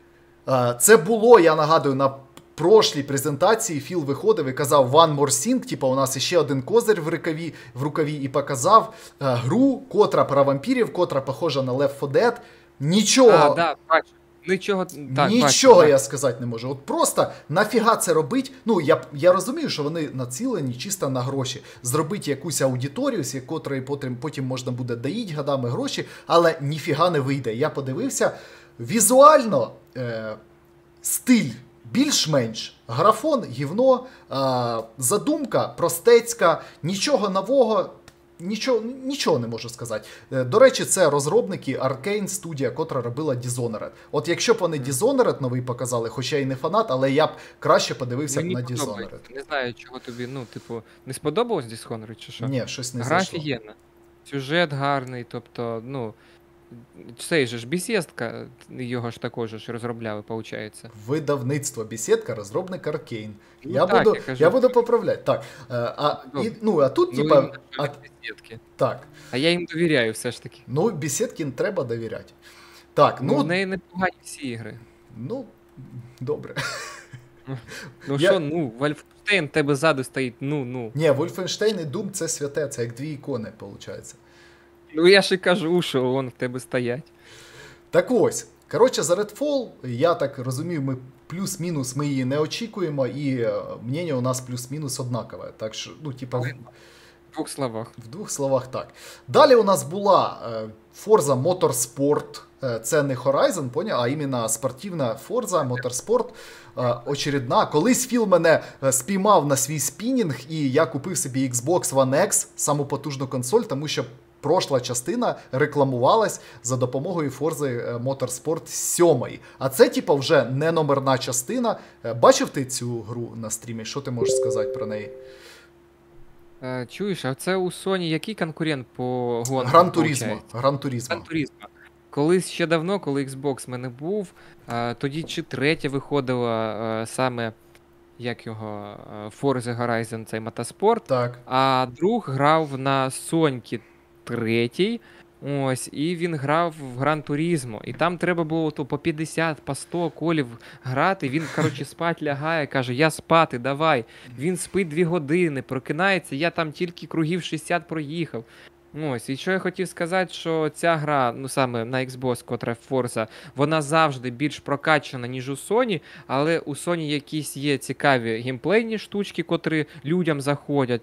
Це було, я нагадую, на прошлій презентації Філ виходив і казав One More Thing, типу у нас ще один козир в рукаві, в рукаві і показав гру, котра про вампірів, котра похожа на Left фор Dead. Нічого. А, да, бачу. Нічого, так, Нічого бачу, я сказати не можу. От просто нафіга це робить? Ну, я, я розумію, що вони націлені чисто на гроші. Зробити якусь аудиторію, з якої потім, потім можна буде доїть гадами гроші, але ніфіга не вийде. Я подивився, візуально е, стиль більш-менш, графон, гівно, е, задумка простецька, нічого нового. Нічого, нічого не можу сказати. До речі, це розробники Arcane студія, котра робила Dishonored. От якщо б вони Dishonored новий показали, хоча я і не фанат, але я б краще подивився Мені на Dishonored. Не знаю, чого тобі, ну, типу, не сподобалось Dishonored чи що? Ні, щось не Гра зайшло. офігенна. Сюжет гарний, тобто, ну, цей же ж Бесєдка, його ж також ж розробляли, виходить. Видавництво Бесєдка, розробник Arcane. Ну, я, так, буду, я, кажу, я буду поправляти. Так, а, і, ну, а тут, ну, типа... А, так. А я їм довіряю все ж таки. Ну, Бесєдки треба довіряти. Так, ну... ну в неї непогані всі ігри. Ну, добре. Ну що, я... ну, Wolfenstein тебе ззаду стоїть, ну, ну. Ні, Wolfenstein і Doom це святе, це як дві ікони, виходить. Ну я ж і кажу, що вон в тебе стоять. Так ось, коротше, за Redfall, я так розумію, ми плюс-мінус ми її не очікуємо, і мнення у нас плюс-мінус однакове. Так що, ну, типа... В двох словах. В двох словах, так. Далі у нас була Forza Motorsport. Це не Horizon, поняв, а іменно спортивна Forza Motorsport. Очередна. Колись Філ мене спіймав на свій спінінг, і я купив собі Xbox One X, саму потужну консоль, тому що прошла частина рекламувалась за допомогою Forza Motorsport сім. А це, типа, вже не номерна частина. Бачив ти цю гру на стрімі? Що ти можеш сказати про неї? Чуєш, а це у Sony який конкурент по гонкам? Гран Турізмо. Гран Турізмо. Гран Турізмо. Колись ще давно, коли Xbox в мене був, тоді чи третє виходило саме, як його, Forza Horizon, цей мотоспорт. Так. А друг грав на Соньки третій, ось, і він грав в Гран Турізмо. І там треба було то по п'ятдесят, по сто колів грати. Він, коротше, спать лягає, каже, я спати, давай. Він спить дві години, прокинається, я там тільки кругів шістдесят проїхав. Ось, і що я хотів сказати, що ця гра, ну саме на Xbox, котра Forza, вона завжди більш прокачана, ніж у Sony, але у Sony якісь є цікаві геймплейні штучки, котрі людям заходять.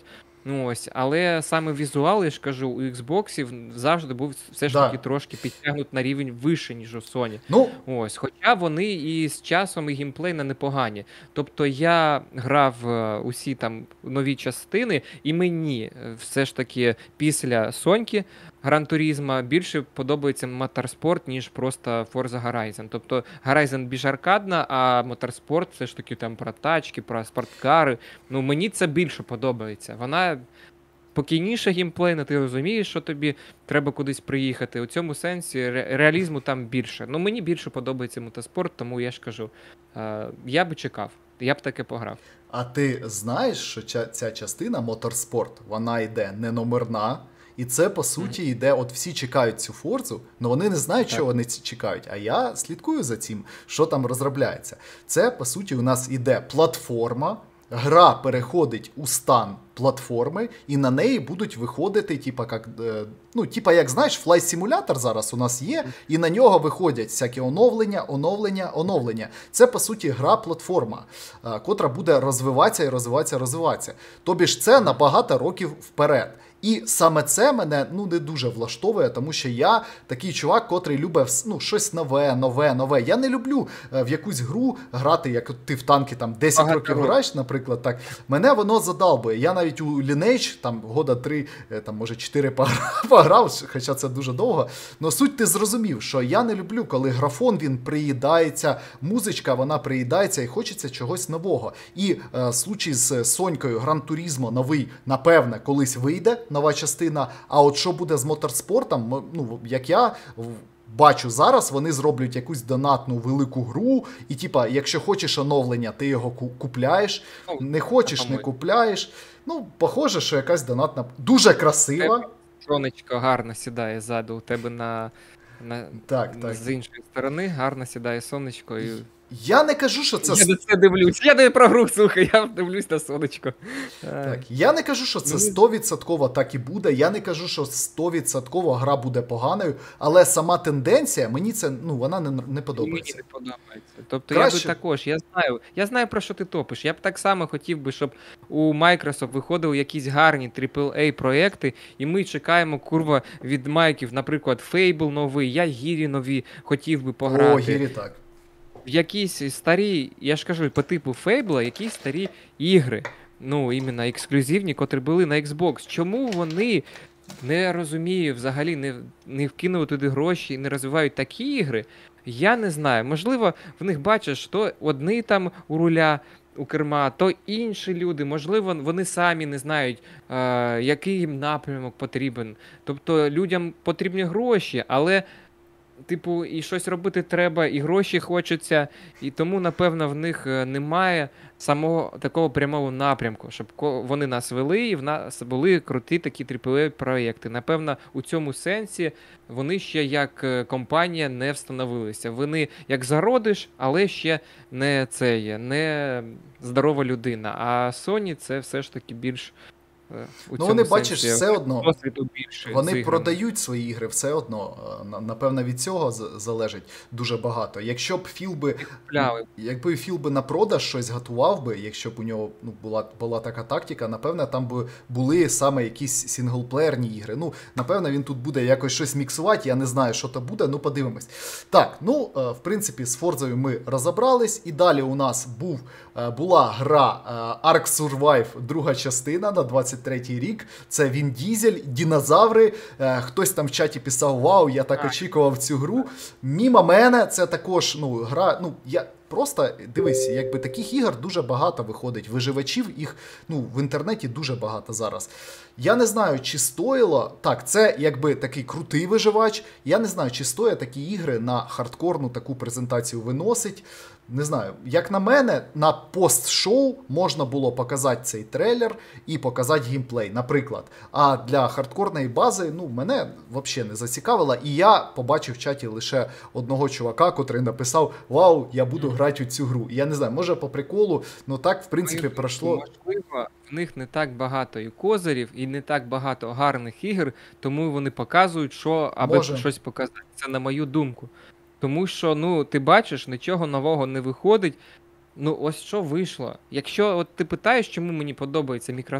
Ну, ось, але саме візуал, я ж кажу, у Xbox завжди був все ж таки Да. трошки підтягнут на рівень вище, ніж у Sony. Ну, Ось, хоча вони і з часом, і геймплейно непогані. Тобто я грав е, усі там нові частини, і мені е, все ж таки після Соньки Гран Турізма більше подобається Motorsport, ніж просто Forza Horizon. Тобто Horizon більш аркадна, а Motorsport все ж таки там про тачки, про спорткари. Ну, мені це більше подобається. Вона спокійніша геймплейна, ти розумієш, що тобі треба кудись приїхати. У цьому сенсі ре- реалізму там більше. Ну, мені більше подобається мотоспорт, тому я ж кажу, е, я би чекав, я б таки пограв. а ти знаєш, що ця, ця частина Motorsport, вона йде не номерна, і це, по суті, йде, от всі чекають цю Форзу, але вони не знають, що Так. вони ці- чекають. А я слідкую за цим, що там розробляється. Це, по суті, у нас іде платформа, гра переходить у стан платформи, і на неї будуть виходити, типа, як, е, ну, типа, як знаєш, флай-симулятор зараз у нас є, і на нього виходять всякі оновлення, оновлення, оновлення. Це, по суті, гра-платформа, е, котра буде розвиватися і розвиватися, розвиватися. Тобі ж це на багато років вперед. І саме це мене ну не дуже влаштовує, тому що я такий чувак, котрий любить вс- ну, щось нове, нове, нове. Я не люблю е, в якусь гру грати, як от ти в танки там десять Багато років років. граєш, наприклад, так. Мене воно задалбує. Я навіть у Lineage, там года три, е, там може чотири пограв, пограв, хоча це дуже довго. Но суть ти зрозумів, що я не люблю, коли графон він приїдається, музичка вона приїдається і хочеться чогось нового. І е, случай з Сонькою Гран Турізмо новий, напевне, колись вийде нова частина. А от що буде з моторспортом, м- ну як я в- бачу зараз, вони зроблять якусь донатну велику гру, і типа, якщо хочеш оновлення, ти його ку- купляєш, Ну, не хочеш, не по-моєму. купляєш. Ну, похоже, що якась донатна дуже красива. Тебе сонечко гарно сідає ззаду, у тебе на, на, Так, так. з іншої сторони гарно сідає сонечко. І... Я не кажу, що це Я на це дивлюсь. Я не про гру, слухай, я дивлюсь на сонечко. Е, Так, я не кажу, що це Мені- сто відсотків так і буде. Я не кажу, що сто відсотків гра буде поганою, але сама тенденція, мені це ну вона не, не І мені подобається. не подобається. Тобто Краще- я би також, я знаю, я знаю про що ти топиш. Я б так само хотів би, щоб у Microsoft виходили якісь гарні трипл ей проекти, і ми чекаємо курва від майків, наприклад, Fable новий, я Гірі нові хотів би пограти. О, Гірі так. В якісь старі, я ж кажу, по типу Fable, якісь старі ігри. Ну, іменно ексклюзивні, котрі були на Xbox. Чому вони не розумію, взагалі не, не вкинули туди гроші і не розвивають такі ігри? Я не знаю. Можливо, в них бачиш, то одні там у руля у керма, то інші люди, можливо, вони самі не знають, е, який їм напрямок потрібен. Тобто людям потрібні гроші, але типу, і щось робити треба, і гроші хочеться, і тому, напевно, в них е, немає самого такого прямого напрямку, щоб ко- вони нас вели, і в нас були круті такі трипл ей проєкти. Напевно, у цьому сенсі вони ще як е, компанія не встановилися. Вони як зародиш, але ще не це є, не здорова людина. А Sony це все ж таки більш е, у Ну цьому вони бачиш, сенсі все одно. досвіду більше з Вони іграми. продають свої ігри все одно. е, на- Напевно, від цього з- залежить дуже багато. Якщо б Філ би Купляли. Якби Філ би на продаж щось готував би, якщо б у нього ну, була, була така тактика, напевно, там би були саме якісь сінглплеєрні ігри. Ну, напевно, він тут буде якось щось міксувати, я не знаю, що то буде, ну подивимось. Так, ну, е, в принципі, з Форзою ми розібрались, і далі у нас був, е, була гра е, Ark Survive, друга частина на двадцять третій рік. Це Він Дізель, дінозаври. Е, Хтось там в чаті писав: вау, я так Так. очікував цю гру. Мімо мене, це також ну, гра. Ну, я просто дивись, якби таких ігор дуже багато виходить. Виживачів їх ну, в інтернеті дуже багато зараз. Я не знаю, чи стоїло. Так, це якби такий крутий виживач. Я не знаю, чи стоїть такі ігри на хардкорну таку презентацію виносить. Не знаю, як на мене, на пост-шоу можна було показати цей трейлер і показати геймплей, наприклад. А для хардкорної бази, ну, мене взагалі не зацікавило. І я побачив в чаті лише одного чувака, котрий написав: вау, я буду грати у цю гру. І я не знаю, може по приколу, ну так, в принципі, Можливо, пройшло. Можливо, в них не так багато і козирів, і не так багато гарних ігор, тому вони показують, що аби Може. щось показати. Це на мою думку. Тому що, ну, ти бачиш, нічого нового не виходить. Ну, ось що вийшло. Якщо от ти питаєш, чому мені подобається Microsoft,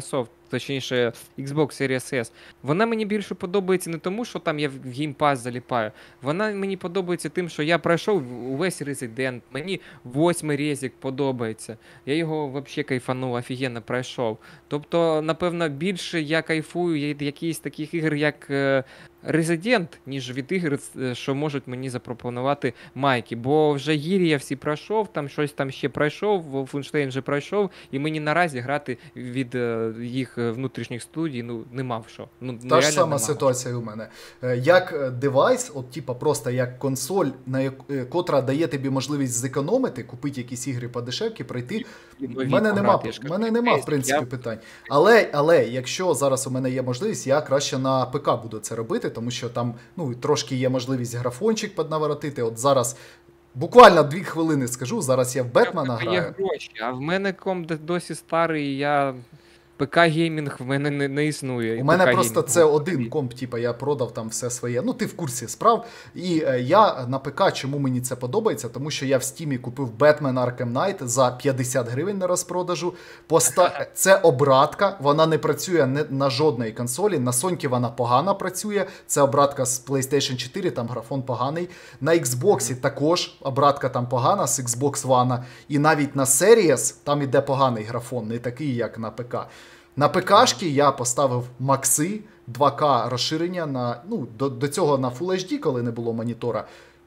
точніше Xbox Series S, вона мені більше подобається не тому, що там я в Game Pass заліпаю. Вона мені подобається тим, що я пройшов увесь Resident, мені восьмий резик подобається. Я його взагалі кайфанув, офігенно пройшов. Тобто, напевно, більше я кайфую від якихось таких ігор, як е, Resident, ніж від ігор, е, що можуть мені запропонувати майки. Бо вже Гірі я всі пройшов, там щось там ще пройшов, Wolfenstein вже пройшов, і мені наразі грати від е, їх е, внутрішніх студій, ну, нема в що. Ну, Та ж реально сама нема. ситуація у мене. Е, Як е, девайс, от типа просто як консоль, на як- е, котра дає тобі можливість зекономити, купити якісь ігри по дешевки, пройти. У Нові мене нема, пограти, я ж в кажу, мене нема, в Basic, принципі, я- питань. Але, але якщо зараз у мене є можливість, я краще на ПК буду це робити, тому що там ну, трошки є можливість графончик піднаворотити. От зараз буквально дві хвилини скажу, зараз я в Бетмена В тебе є граю. гроші, а в мене комп д- досі старий, я ПК-геймінг в мене не, не існує. У мене ПК-геймінг просто це взагалі. один комп, типа я продав там все своє. Ну, ти в курсі справ. І е, я на ПК, чому мені це подобається? Тому що я в Стімі купив Batman Arkham Knight за п'ятдесят гривень на розпродажу. Поста... Це обратка, вона не працює не на жодній консолі. На Соньки вона погано працює. Це обратка з PlayStation чотири, там графон поганий. На Xbox також обратка там погана з Xbox One. І навіть на Series там іде поганий графон, не такий, як на ПК. На ПКшки я поставив макси, два К розширення на, ну, до, до цього на Full ейч ді, коли не було монітора.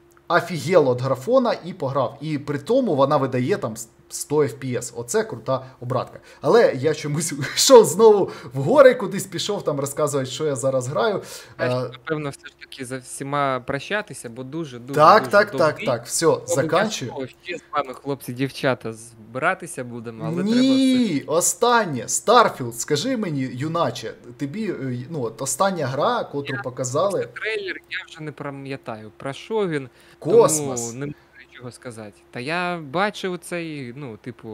Офігел від графона і пограв. І при тому вона видає там сто еф пі ес. Оце крута обратка. Але я чомусь йшов знову в гори, кудись пішов там розказувати, що я зараз граю. Знаєш, А, напевно, все ж таки за всіма прощатися, бо дуже, дуже, так, дуже так, так, довгий. так, все, заканчую. Обов'язково ще з вами, хлопці, дівчата, збиратися будемо, але треба все. Ні, останнє. Старфілд, скажи мені, юначе, тобі, е, ну, от остання гра, котру Я показали, Це трейлер, я вже не пам'ятаю, про що він, космос. тому не можу нічого сказати. Та я бачив цей, ну, типу,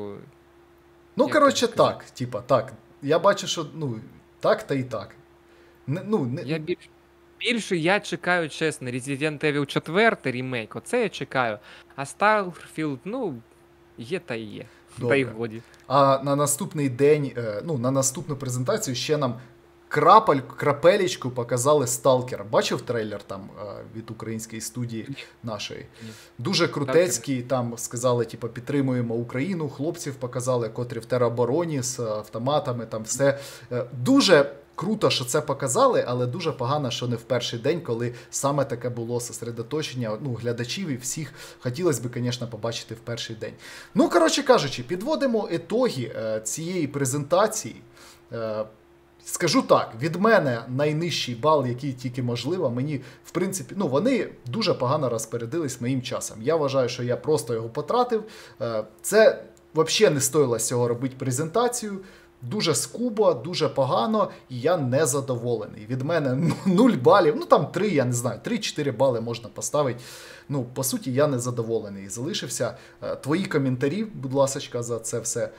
Ну, як коротше, тобі сказати? так, типа, так. Я бачу, що, ну, так та і так. Не, ну, не, Я більш... Більше я чекаю, чесно, Resident Evil четыре ремейк, оце я чекаю. А Starfield, ну, є та і є. Та й Добре. годі. А на наступний день, е, ну, на наступну презентацію ще нам крапель, крапелечку показали Сталкера. Бачив трейлер там е, від української студії Ні. нашої? Ні. Дуже крутецький, там сказали, типу, підтримуємо Україну, хлопців показали, котрі в теробороні з автоматами, там все. Е, Дуже круто, що це показали, але дуже погано, що не в перший день, коли саме таке було сосредоточення, ну, глядачів і всіх хотілося б, звісно, побачити в перший день. Ну, коротше кажучи, підводимо ітоги е, цієї презентації. Е, Скажу так, від мене найнижчий бал, який тільки можливо, мені, в принципі, ну, вони дуже погано розпорядились моїм часом. Я вважаю, що я просто його потратив. Е, Це взагалі не стоїло з цього робити презентацію. Дуже скубо, дуже погано, і я не задоволений. Від мене нуль балів, ну там три, я не знаю, три-чотири бали можна поставити. Ну, по суті, я не задоволений. Залишився. Е, Твої коментарі, будь ласка, за це все.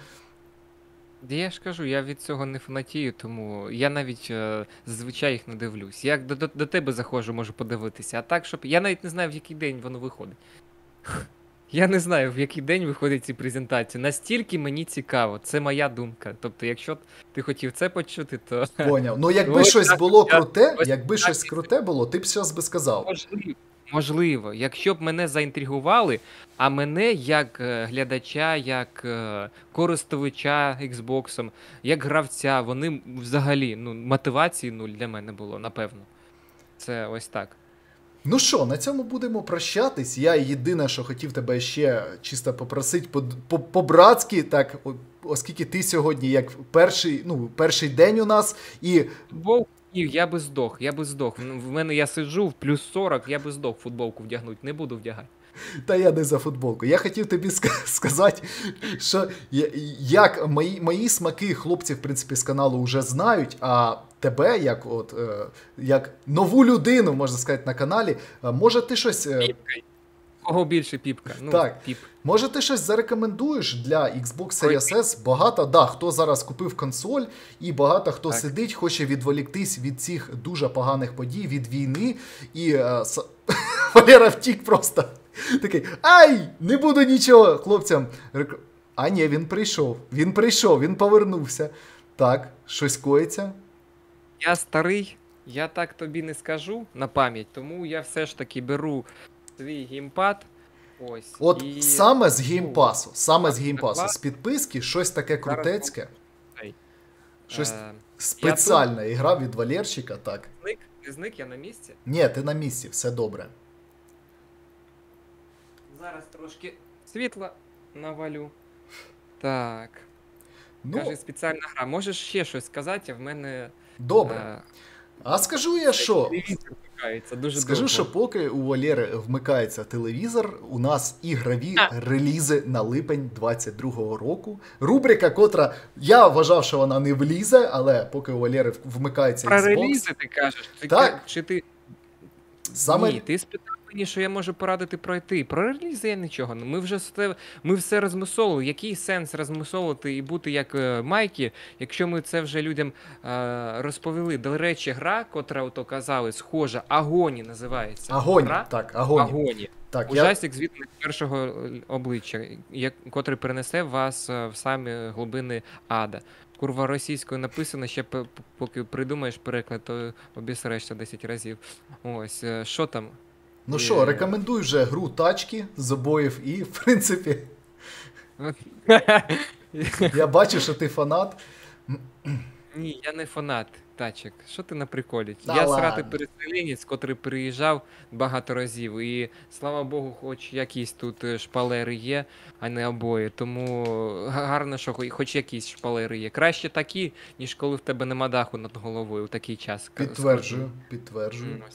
Я ж кажу, я від цього не фанатію, тому я навіть е, зазвичай їх не дивлюсь. Я до, до, до тебе заходжу, можу подивитися. А так, щоб. Я навіть не знаю, в який день воно виходить. Я не знаю, в який день виходять ці презентації. Настільки мені цікаво, це моя думка. Тобто, якщо ти хотів це почути, то Поняв. Ну, якби Ось щось так, було я- круте, ось якби так щось і- круте було, ти б зараз би сказав. можливо. Можливо, якщо б мене заінтригували, а мене як е, глядача, як е, користувача Xbox, як гравця, вони взагалі, ну, мотивації нуль для мене було, напевно. Це ось так. Ну що, на цьому будемо прощатись. Я єдине, що хотів тебе ще чисто попросити по- по- по-братськи, так, о- оскільки ти сьогодні як перший, ну, перший день у нас, і Футбол, ні, я би здох, я би здох. В в мене я сиджу в плюс сорок, я би здох футболку вдягнути, не буду вдягати. та я не за футболку. Я хотів тобі ска- сказати, що я- як мої, мої смаки хлопці, в принципі, з каналу вже знають, а тебе, як, от, е, як нову людину, можна сказати, на каналі, е, може ти щось... е, Піпка. Кого більше піпка? Ну, Так. піп. Може, ти щось зарекомендуєш для Xbox Series S? Багато, да, хто зараз купив консоль, і багато хто Так. сидить, хоче відволіктись від цих дуже поганих подій, від війни, і е, с... Валера втік просто. Такий, ай, не буду нічого хлопцям. рек- А ні, він прийшов, він прийшов, він повернувся. Так, щось коїться. Я старий, я так тобі не скажу на пам'ять, тому я все ж таки беру свій геймпад. Ось. От і... саме з ну, геймпасу, саме з так, геймпасу, так, з підписки, щось таке Зараз крутецьке. цей, Щось е, спеціальна ігра від Валерчика, так. Зник, не зник, я на місці. Ні, ти на місці, все добре. Зараз трошки світла навалю. Так. Ну, Каже, спеціальна гра. Можеш ще щось сказати, а в мене. добре. е, А скажу я що? Телевізор вмикається дуже Скажу, довго. що поки у Валєри вмикається телевізор, у нас ігрові А. релізи на липень двадцять другого року. Рубрика, котра я вважав, що вона не влізе, але поки у Валєри вмикається Про Xbox, релізи ти кажеш? Ти, Так. ка- Чи ти... саме Ні, ти спитав мені, що я можу порадити пройти. Про релізи я нічого. Ну, Ми вже все, ми все розмусолили. Який сенс розмусолити і бути як е, Майкі, якщо ми це вже людям е, розповіли. До речі, гра, котра ото казали, схожа, Агоні називається. Агоні. Гра? Так, Агоні. Агоні. Так, я... Ужастик з від першого е, обличчя, як, котрий перенесе вас е, в самі глибини ада. Курва, російською написано, ще п- п- поки придумаєш переклад, то обісрешся десять разів. Ось, е, що там? Ну Е, що, рекомендую вже гру тачки з обоїв і, в принципі, я бачу, що ти фанат. Ні, я не фанат тачок. Що ти на приколі? Та я ладно. сратий переселенець, котрий приїжджав багато разів. І слава Богу, хоч якісь тут е, шпалери є, а не обої. Тому га- гарно, що хо- хоч якісь шпалери є. Краще такі, ніж коли в тебе нема даху над головою у такий час. К- Підтверджую, підтверджую. М, ось.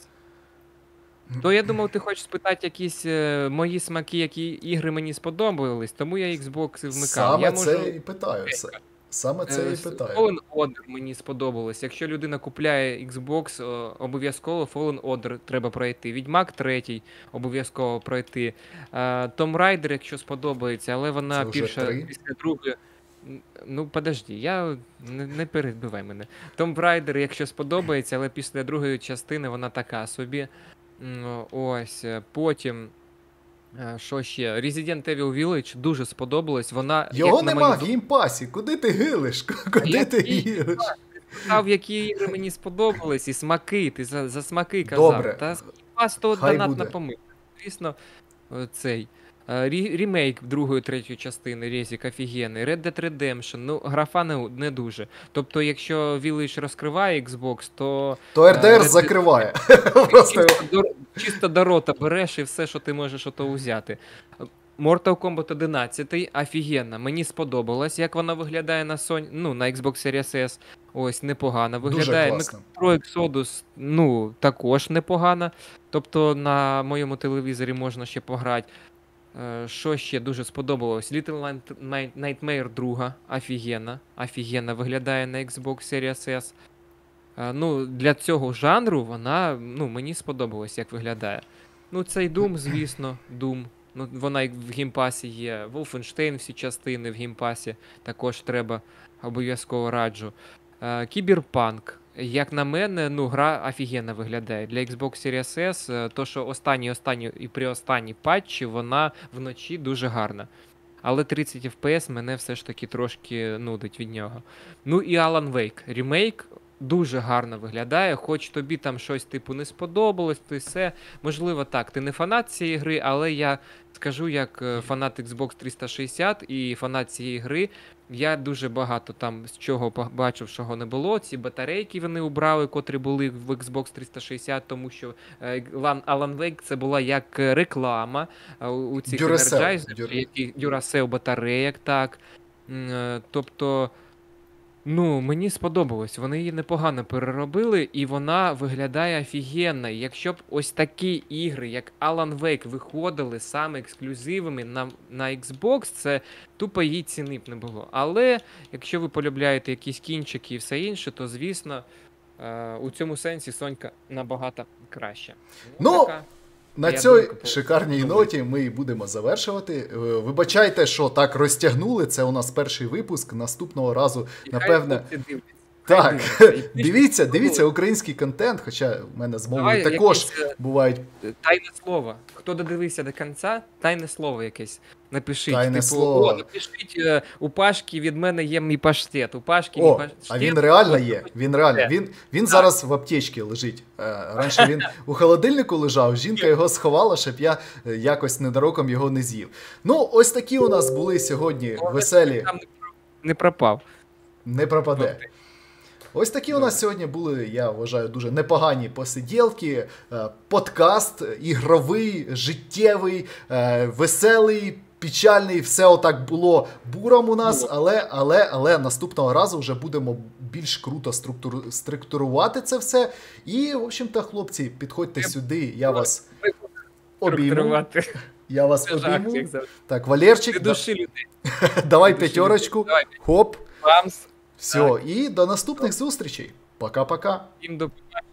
То я думав, ти хочеш спитати якісь е, мої смаки, які ігри мені сподобались, тому я Xbox і вмикав. Саме я це можу... і питаю. С- Саме це Е, і с- питаю. Fallen Order мені сподобалось. Якщо людина купляє Xbox, о, обов'язково Fallen Order треба пройти. Відьмак третій обов'язково пройти. Е, Tomb Raider, якщо сподобається, але вона Це вже більше три? після другої. Н- Ну, подожди, я не, не перебивай мене. Tomb Raider, якщо сподобається, але після другої частини вона така собі. М, Ось, е, потім. е, Що ще? Resident Evil Village дуже сподобалось. Вона, Його як на нема мою в геймпасі. Куди ти гилиш? Куди Який ти гилиш? сказав, які ігри мені сподобались, і смаки, ти за, за смаки казав. Добре. Та вас то Хай донатна буде. помилка. Звісно, е, цей. Е, рі- Рімейк другої, третьої частини Резік офігенний. Red Dead Redemption, ну, графа не, не дуже. Тобто, якщо Village розкриває Xbox, то То РДР Red Dead- закриває. Просто чисто, до, чисто до рота береш і все, що ти можеш ото взяти. Mortal Kombat одинадцять, офігенно, мені сподобалось, як вона виглядає на Sony, ну, на Xbox Series S, ось, непогано дуже виглядає. класно. Metro Exodus, ну, також непогано, тобто на моєму телевізорі можна ще пограти. Е, Що ще дуже сподобалось? Little Night- Night- Nightmare два, офігенно, офігенно виглядає на Xbox Series S. Е, Ну, для цього жанру вона, ну, мені сподобалось, як виглядає. Ну, цей Doom, звісно, Doom. Ну, вона і в геймпасі є. Wolfenstein всі частини в геймпасі також треба, обов'язково раджу. Е, Кіберпанк. Як на мене, ну, гра офігенно виглядає. Для Xbox Series S, е, то, що останні, останні і при останній патчі, вона вночі дуже гарна. Але тридцять еф пі ес мене все ж таки трошки нудить від нього. Ну і Alan Wake. Ремейк дуже гарно виглядає, хоч тобі там щось типу не сподобалось, ти все. Можливо, так, ти не фанат цієї гри, але я скажу, як е, фанат Xbox триста шістдесят і фанат цієї гри, я дуже багато там з чого бачив, чого не було. Ці батарейки вони убрали, котрі були в Xbox триста шістдесят, тому що е, Lan- Alan Wake це була як е, реклама е, у у цих Duracell. Energizer, Dur- які Duracell батареїк, так. М, е, Тобто, ну, мені сподобалось. Вони її непогано переробили, і вона виглядає офігенно. І якщо б ось такі ігри, як Alan Wake, виходили саме ексклюзивами на, на Xbox, це тупо її ціни б не було. Але якщо ви полюбляєте якісь кінчики і все інше, то, звісно, е, у цьому сенсі Сонька набагато краще. Ну, така На Я цій думаю, по- шикарній добре. ноті ми і будемо завершувати. Е, Вибачайте, що так розтягнули. Це у нас перший випуск. Наступного разу, І хай напевне, хлопці дивляться. Так, Хай дивиться. І дивіться, пишіть, дивіться український контент, хоча в мене з мовою давай також якесь, е, бувають тайне слово. Хто додивився до кінця, тайне слово якесь. Напишіть. Тайне типу, слово. о, напишіть, е, у Пашки від мене є мій паштет. У Пашки мій О, паштет. а він реально От, є, напишіть він реально, це. він, він зараз в аптечці лежить. Е, Раніше він у холодильнику лежав, жінка його сховала, щоб я е, якось ненароком його не з'їв. Ну, ось такі у нас були сьогодні Головне, веселі, щоб там не про- не пропав. не пропаде. Ось такі у нас сьогодні були, я вважаю, дуже непогані посиділки, е, подкаст ігровий, життєвий, е, веселий, печальний, все отак було буром у нас, Було. але, але, але наступного разу вже будемо більш круто структуру, структурувати це все. І, в общем-то, хлопці, підходьте Ми- сюди, я вас Ми обійму. структурувати. Я вас Це жах, обійму. як завжди. Так, Ти Валерчик, да- душі людей. давай Ти душі п'ятерочку, людей. Давай, хоп, Бамс. все, і до наступних зустрічей. Пока-пока. Всім до побачення.